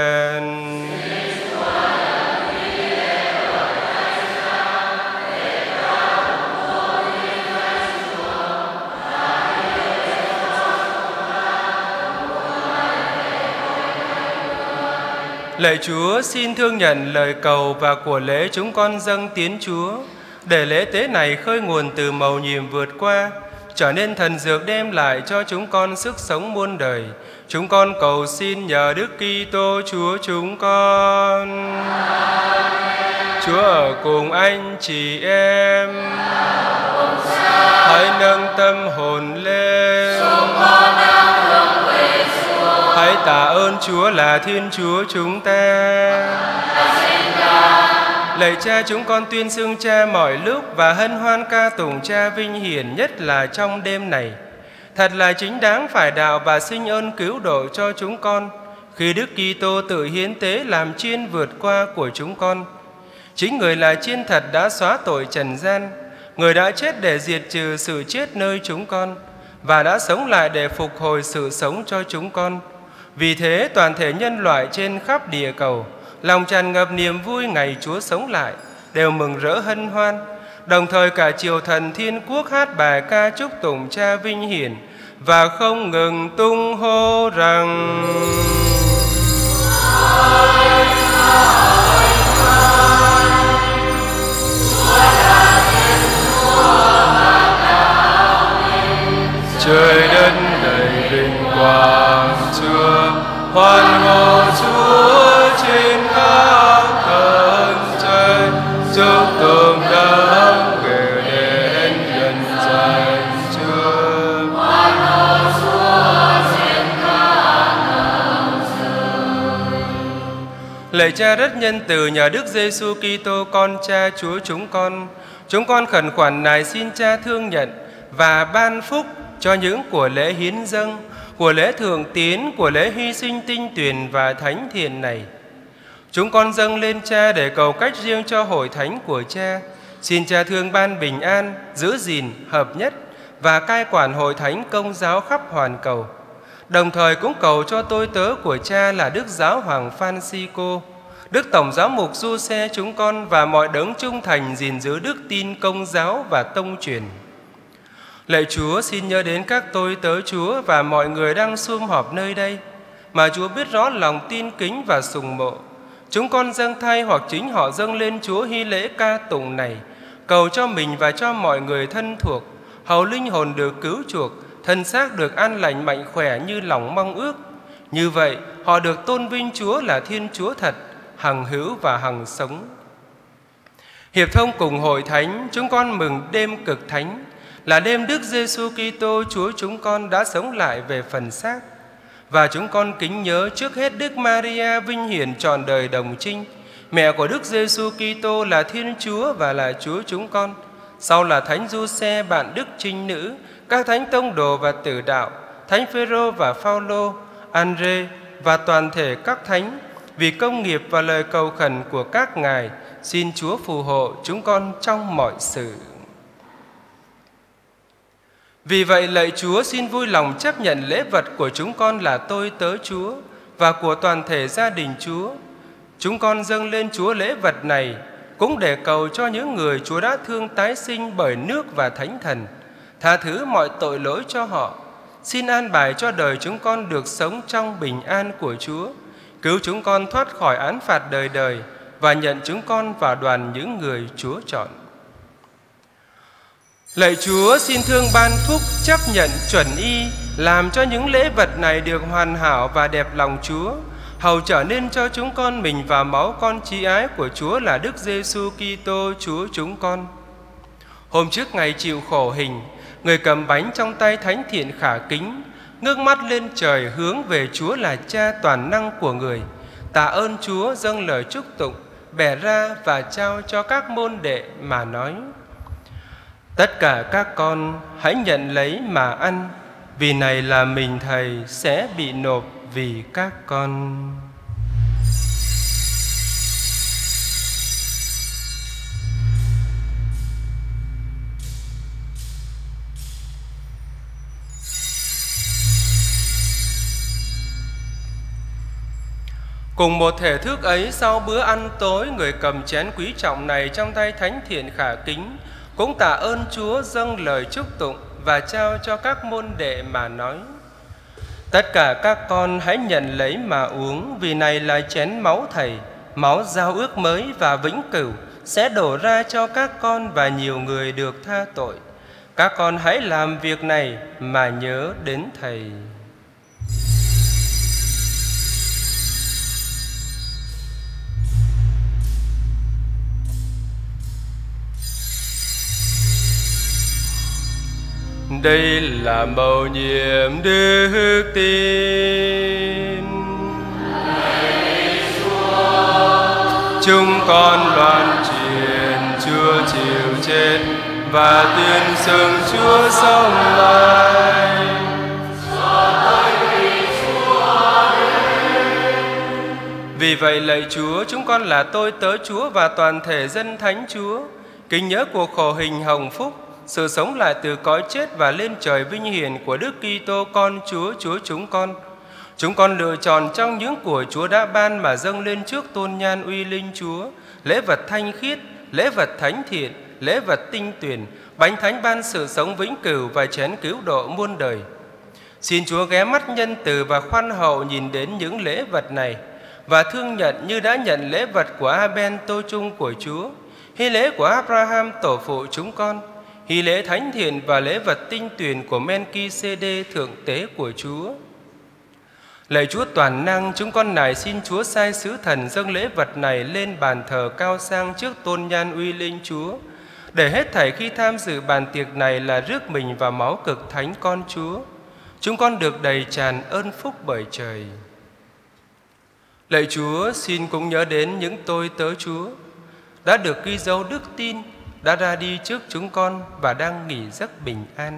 nhận. Lạy Chúa, xin thương nhận lời cầu và của lễ chúng con dâng tiến Chúa, để lễ tế này khơi nguồn từ mầu nhiệm vượt qua, trở nên thần dược đem lại cho chúng con sức sống muôn đời. Chúng con cầu xin nhờ Đức Kitô Chúa chúng con. Chúa ở cùng anh chị em. Hãy nâng tâm hồn lên. Hãy tạ ơn Chúa là Thiên Chúa chúng ta. Lạy Cha, chúng con tuyên xưng Cha mọi lúc và hân hoan ca tụng Cha vinh hiển, nhất là trong đêm này. Thật là chính đáng phải đạo và sinh ơn cứu độ cho chúng con khi Đức Kitô tự hiến tế làm chiên vượt qua của chúng con. Chính Người là chiên thật đã xóa tội trần gian, Người đã chết để diệt trừ sự chết nơi chúng con và đã sống lại để phục hồi sự sống cho chúng con. Vì thế toàn thể nhân loại trên khắp địa cầu lòng tràn ngập niềm vui ngày Chúa sống lại, đều mừng rỡ hân hoan. Đồng thời cả triều thần thiên quốc hát bài ca chúc tụng Cha vinh hiển và không ngừng tung hô rằng: trời đất đầy vinh quang Chúa, hoan hô Chúa trên khắp tầng trời, chúc tụng đấng về đến nhân danh Chúa. Hoan hô Chúa trên khắp tầng trời. Lạy Cha rất nhân từ, nhờ Đức Giêsu Kitô con Cha Chúa chúng con, chúng con khẩn khoản nài xin Cha thương nhận và ban phúc cho những của lễ hiến dâng, của lễ thượng tiến, của lễ hy sinh tinh tuyền và thánh thiện này. Chúng con dâng lên Cha để cầu cách riêng cho hội thánh của Cha. Xin Cha thương ban bình an, giữ gìn, hợp nhất và cai quản hội thánh Công giáo khắp hoàn cầu. Đồng thời cũng cầu cho tôi tớ của Cha là Đức Giáo Hoàng Francisco, Đức Tổng Giáo mục Giuse chúng con và mọi đấng trung thành gìn giữ đức tin Công giáo và tông truyền. Lạy Chúa, xin nhớ đến các tôi tớ Chúa và mọi người đang sum họp nơi đây mà Chúa biết rõ lòng tin kính và sùng mộ. Chúng con dâng thay hoặc chính họ dâng lên Chúa hy lễ ca tụng này, cầu cho mình và cho mọi người thân thuộc, hầu linh hồn được cứu chuộc, thân xác được an lành mạnh khỏe như lòng mong ước. Như vậy, họ được tôn vinh Chúa là Thiên Chúa thật, hằng hữu và hằng sống. Hiệp thông cùng hội thánh, chúng con mừng đêm cực thánh, là đêm Đức Giêsu Kitô Chúa chúng con đã sống lại về phần xác. Và chúng con kính nhớ trước hết Đức Maria vinh hiển trọn đời đồng trinh, mẹ của Đức Giêsu Kitô là Thiên Chúa và là Chúa chúng con. Sau là Thánh Giuse bạn Đức Trinh Nữ, các thánh tông đồ và tử đạo, Thánh Phêrô và Phaolô, Andre và toàn thể các thánh. Vì công nghiệp và lời cầu khẩn của các ngài, xin Chúa phù hộ chúng con trong mọi sự. Vì vậy lạy Chúa, xin vui lòng chấp nhận lễ vật của chúng con là tôi tớ Chúa và của toàn thể gia đình Chúa. Chúng con dâng lên Chúa lễ vật này cũng để cầu cho những người Chúa đã thương tái sinh bởi nước và Thánh Thần, tha thứ mọi tội lỗi cho họ. Xin an bài cho đời chúng con được sống trong bình an của Chúa, cứu chúng con thoát khỏi án phạt đời đời và nhận chúng con vào đoàn những người Chúa chọn. Lạy Chúa, xin thương ban phúc chấp nhận chuẩn y, làm cho những lễ vật này được hoàn hảo và đẹp lòng Chúa, hầu trở nên cho chúng con mình và máu con chí ái của Chúa là Đức Giêsu Kitô Chúa chúng con. Hôm trước ngày chịu khổ hình, người cầm bánh trong tay thánh thiện khả kính, ngước mắt lên trời hướng về Chúa là Cha toàn năng của người, tạ ơn Chúa, dâng lời chúc tụng, bẻ ra và trao cho các môn đệ mà nói: tất cả các con hãy nhận lấy mà ăn, vì này là mình Thầy sẽ bị nộp vì các con. Cùng một thể thức ấy, sau bữa ăn tối, người cầm chén quý trọng này trong tay thánh thiện khả kính cũng tạ ơn Chúa, dâng lời chúc tụng và trao cho các môn đệ mà nói: Tất cả các con hãy nhận lấy mà uống, vì này là chén máu Thầy, máu giao ước mới và vĩnh cửu, sẽ đổ ra cho các con và nhiều người được tha tội. Các con hãy làm việc này mà nhớ đến Thầy. Đây là mầu nhiệm đức tin. Chúng con loan truyền Chúa chịu chết và tuyên xưng Chúa sống lại. Vì vậy lạy Chúa, chúng con là tôi tớ Chúa và toàn thể dân thánh Chúa, kính nhớ cuộc khổ hình hồng phúc, sự sống lại từ cõi chết và lên trời vinh hiển của Đức Kitô con Chúa, Chúa chúng con. Chúng con lựa chọn trong những của Chúa đã ban mà dâng lên trước tôn nhan uy linh Chúa, lễ vật thanh khiết, lễ vật thánh thiện, lễ vật tinh tuyền, bánh thánh ban sự sống vĩnh cửu và chén cứu độ muôn đời. Xin Chúa ghé mắt nhân từ và khoan hậu nhìn đến những lễ vật này và thương nhận như đã nhận lễ vật của Abel tô chung của Chúa, hy lễ của Abraham tổ phụ chúng con, hy lễ thánh thiện và lễ vật tinh tuyền của Melki-sê-đê thượng tế của Chúa. Lạy Chúa toàn năng, chúng con nài xin Chúa sai sứ thần dâng lễ vật này lên bàn thờ cao sang trước tôn nhan uy linh Chúa, để hết thảy khi tham dự bàn tiệc này là rước mình vào máu cực thánh con Chúa, chúng con được đầy tràn ơn phúc bởi trời. Lạy Chúa, xin cũng nhớ đến những tôi tớ Chúa đã được ghi dấu đức tin, đã ra đi trước chúng con và đang nghỉ giấc bình an.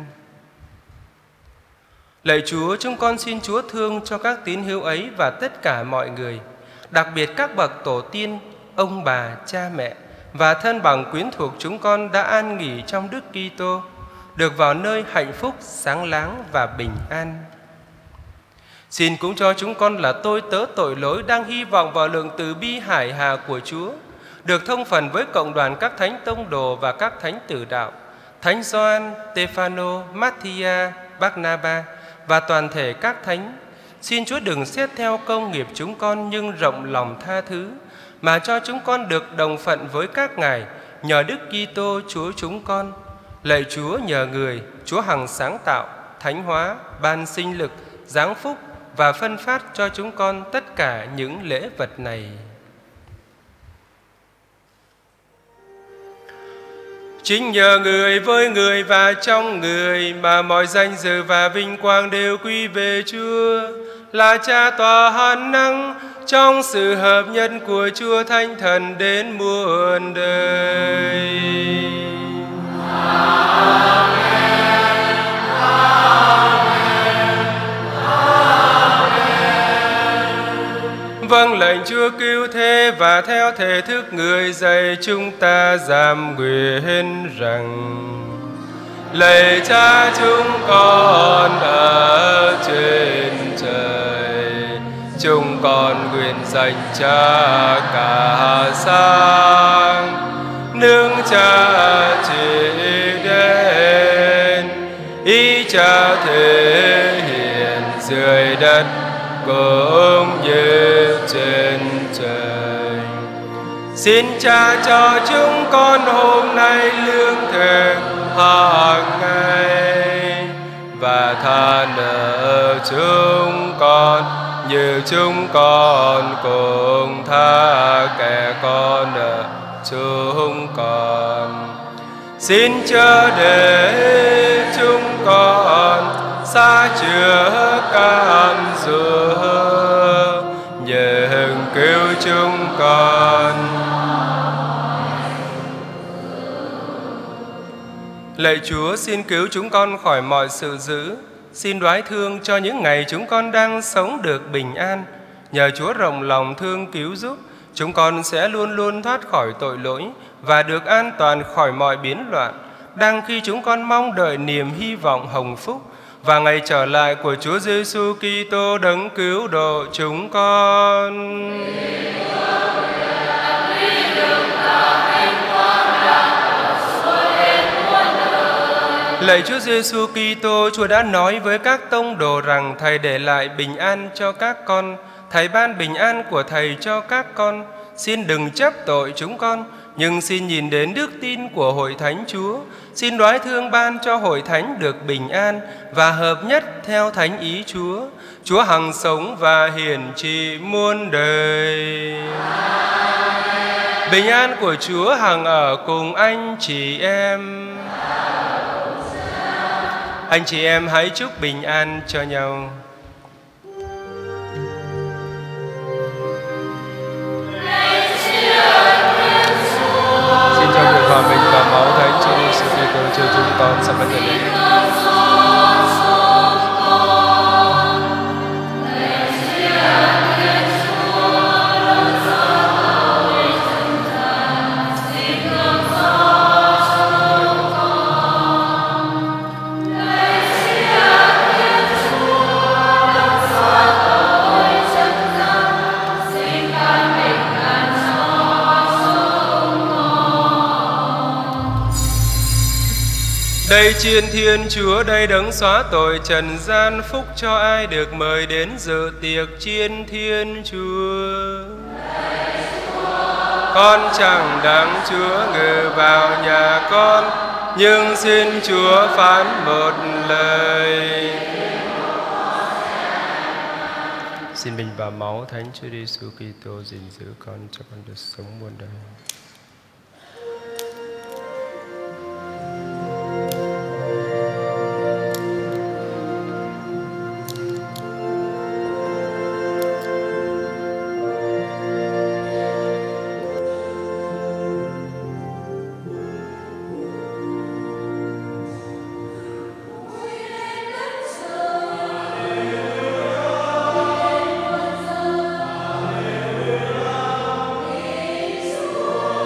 Lạy Chúa, chúng con xin Chúa thương cho các tín hữu ấy và tất cả mọi người, đặc biệt các bậc tổ tiên, ông bà, cha mẹ và thân bằng quyến thuộc chúng con đã an nghỉ trong Đức Kitô, được vào nơi hạnh phúc, sáng láng và bình an. Xin cũng cho chúng con là tôi tớ tội lỗi đang hy vọng vào lượng từ bi hải hà của Chúa, được thông phần với cộng đoàn các thánh tông đồ và các thánh tử đạo, Thánh Gioan, Stefano, Matthia, Barnaba và toàn thể các thánh. Xin Chúa đừng xét theo công nghiệp chúng con nhưng rộng lòng tha thứ, mà cho chúng con được đồng phận với các ngài nhờ Đức Kitô Chúa chúng con. Lạy Chúa, nhờ người, Chúa hằng sáng tạo, thánh hóa, ban sinh lực, giáng phúc và phân phát cho chúng con tất cả những lễ vật này. Chính nhờ người, với người và trong người mà mọi danh dự và vinh quang đều quy về Chúa, là Cha toàn năng, trong sự hợp nhất của Chúa Thánh Thần đến muôn đời. Amen. Amen. Amen. Vâng lệnh Chúa cứu thế và theo thể thức người dạy chúng ta giảm nguyện rằng: lạy Cha chúng con ở trên trời, chúng con nguyện dành Cha cả sáng, nương Cha chỉ đến, ý Cha thể hiện dưới đất cũng như trên trời. Xin Cha cho chúng con hôm nay lương thực hàng ngày, và tha nợ chúng con như chúng con cũng tha kẻ con nợ chúng con. Xin chớ để chúng con xa chứa cam dỗ, nhưng cứu chúng con. Lạy Chúa, xin cứu chúng con khỏi mọi sự dữ. Xin đoái thương cho những ngày chúng con đang sống được bình an. Nhờ Chúa rộng lòng thương cứu giúp, chúng con sẽ luôn luôn thoát khỏi tội lỗi và được an toàn khỏi mọi biến loạn, đang khi chúng con mong đợi niềm hy vọng hồng phúc và ngày trở lại của Chúa Giêsu Kitô đấng cứu độ chúng con. Lạy Chúa Giêsu Kitô, Chúa đã nói với các tông đồ rằng Thầy để lại bình an cho các con. Thầy ban bình an của Thầy cho các con. Xin đừng chấp tội chúng con, nhưng xin nhìn đến đức tin của Hội Thánh Chúa. Xin đoái thương ban cho Hội Thánh được bình an và hợp nhất theo thánh ý Chúa. Chúa hằng sống và hiển trị muôn đời. Bình an của Chúa hằng ở cùng anh chị em. Anh chị em hãy chúc bình an cho nhau. Xin cho việc hòa mình và máu Thánh Chúa Giêsu Kitô cho chúng con sắp đến đây. Đây chiên Thiên Chúa, đây đấng xóa tội trần gian, phúc cho ai được mời đến dự tiệc chiên Thiên Chúa. Con chẳng đáng Chúa ngự vào nhà con, nhưng xin Chúa phán một lời. Xin bình và máu Thánh Chúa Giêsu Kitô gìn giữ con cho con được sống muôn đời. Hallelujah.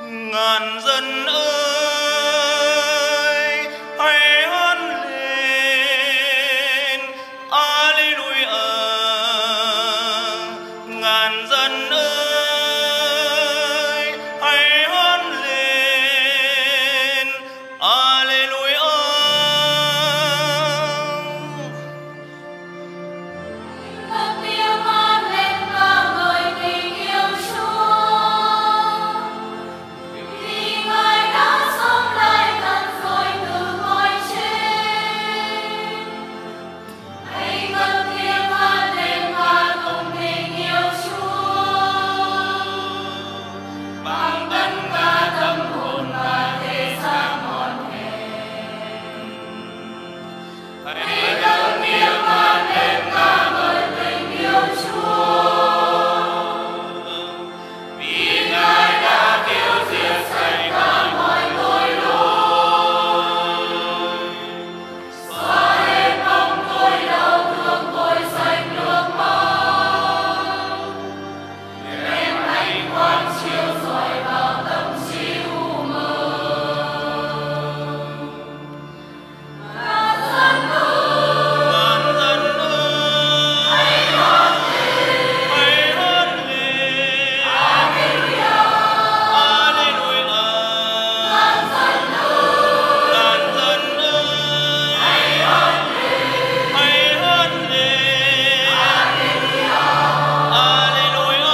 Ngàn dân ơi, hãy hát lên, Alleluia. Ngàn dân ơi, hãy hát lên, Alleluia. Cất tiếng hát lên ca ngợi tình yêu Chúa, vì Ngài đã sống lại thật rồi từ cõi chết. Hãy cất tiếng hát lên ca tụng tình yêu Chúa, bằng tất cả tâm hồn và thể xác ngọn thềm. Hãy cất tiếng hát lên ca ngợi tình yêu Chúa, vì Ngài đã tiêu diệt sạch cả mọi tội lỗi, xóa hết bóng tối đau thương, tội sạch nước máu, đem ánh quang chiếu rọi vào tâm trí u mờ. Ngàn dân ơi, Ngàn dân ơi, hãy hát lên, hãy hát lên, Alleluia. Alleluia. Ngàn dân ơi, Ngàn dân ơi, hãy hát lên, hãy hát lên, Alleluia. Alleluia.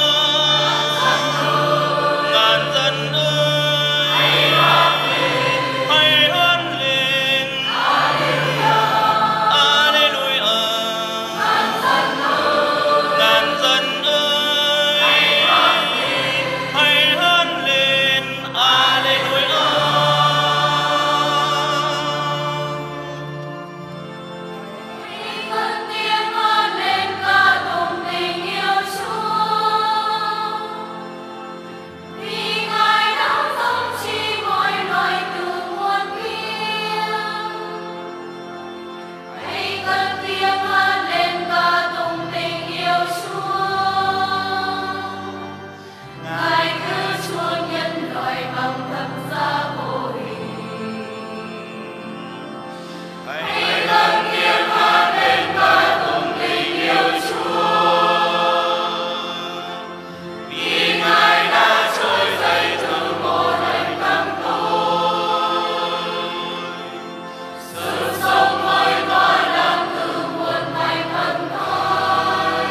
Ngàn dân ơi, Hãy hát lên, hãy hát lên, Alleluia. Alleluia. Ngàn dân ơi, Ngàn dân ơi, hãy hát lên, hãy hát lên, Alleluia. hãy cất tiếng hát lên ca tụng tình yêu Chúa, vì Ngài đã thống trị mọi loài từ muôn kiếp. Hãy cất tiếng hát lên ca tụng tình yêu Chúa, Ngài cứu chuộc nhân loại bằng thập giá vô hình. Hãy cất tiếng hát lên ca tụng tình yêu Chúa, vì Ngài đã trỗi dậy từ mộ đền tâm tối, sự sống mới tỏa lan từ muôn mạch thân thoi.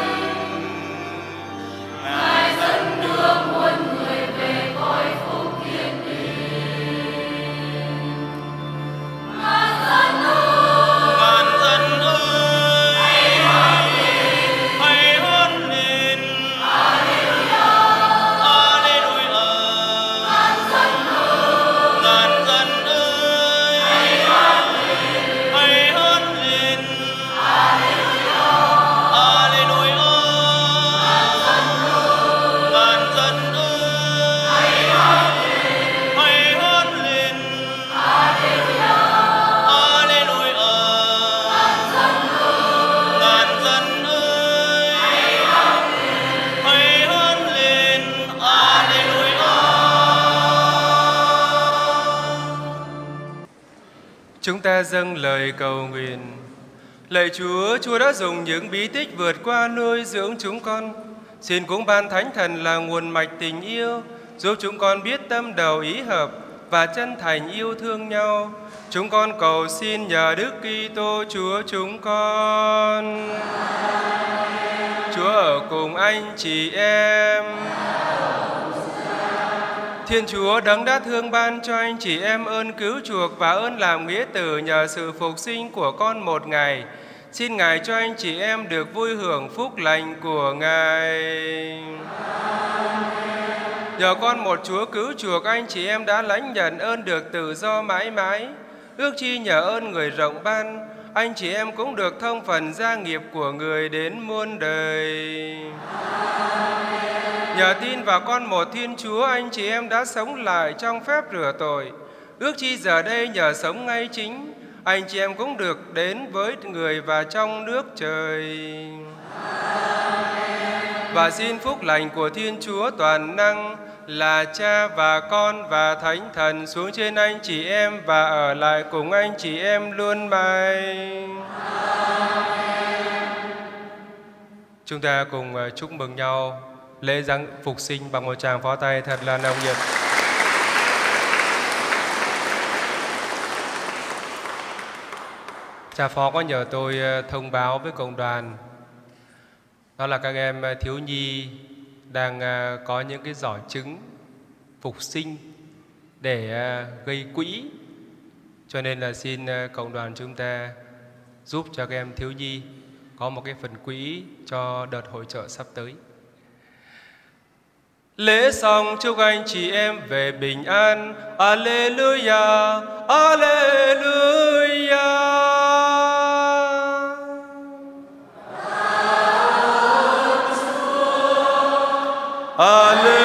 Ngài dẫn đưa muôn người về cõi phúc thiên đình. Ngàn dân ơi, Ngàn dân ơi, hãy hát lên, hãy hát lên, Alleluia. Alleluia. Ngàn dân ơi, Ngàn dân ơi, hãy hát lên, hãy hát lên, Alleluia. Alleluia. Ngàn dân ơi, Hãy hát lên, hãy hát lên, Alleluia. Alleluia. Ngàn dân ơi, Ngàn dân ơi, hãy hát lên, hãy hát lên, Alleluia. Chúng ta dâng lời cầu nguyện. Lạy Chúa, Chúa đã dùng những bí tích vượt qua nuôi dưỡng chúng con. Xin cũng ban Thánh Thần là nguồn mạch tình yêu, giúp chúng con biết tâm đầu ý hợp và chân thành yêu thương nhau. Chúng con cầu xin nhờ Đức Kitô Chúa chúng con. Chúa ở cùng anh chị em. Thiên Chúa đấng đã thương ban cho anh chị em ơn cứu chuộc và ơn làm nghĩa tử nhờ sự phục sinh của con một ngày. Xin Ngài cho anh chị em được vui hưởng phúc lành của Ngài. Nhờ con một Chúa cứu chuộc, anh chị em đã lãnh nhận ơn được tự do mãi mãi. Ước chi nhờ ơn người rộng ban, anh chị em cũng được thông phần gia nghiệp của người đến muôn đời. Nhờ tin vào con một Thiên Chúa, anh chị em đã sống lại trong phép rửa tội. Ước chi giờ đây nhờ sống ngay chính, anh chị em cũng được đến với người và trong nước trời. và xin phúc lành của Thiên Chúa toàn năng là Cha và Con và Thánh Thần xuống trên anh chị em và ở lại cùng anh chị em luôn mãi. Chúng ta cùng chúc mừng nhau lễ giáng phục sinh bằng một tràng pháo tay thật là nồng nhiệt. Cha phó có nhờ tôi thông báo với cộng đoàn, đó là các em thiếu nhi đang có những cái giỏ trứng phục sinh để gây quỹ, cho nên là xin cộng đoàn chúng ta giúp cho các em thiếu nhi có một cái phần quỹ cho đợt hội chợ sắp tới. Lễ xong chúc anh chị em về bình an. Alleluia, Alleluia. Alleluia.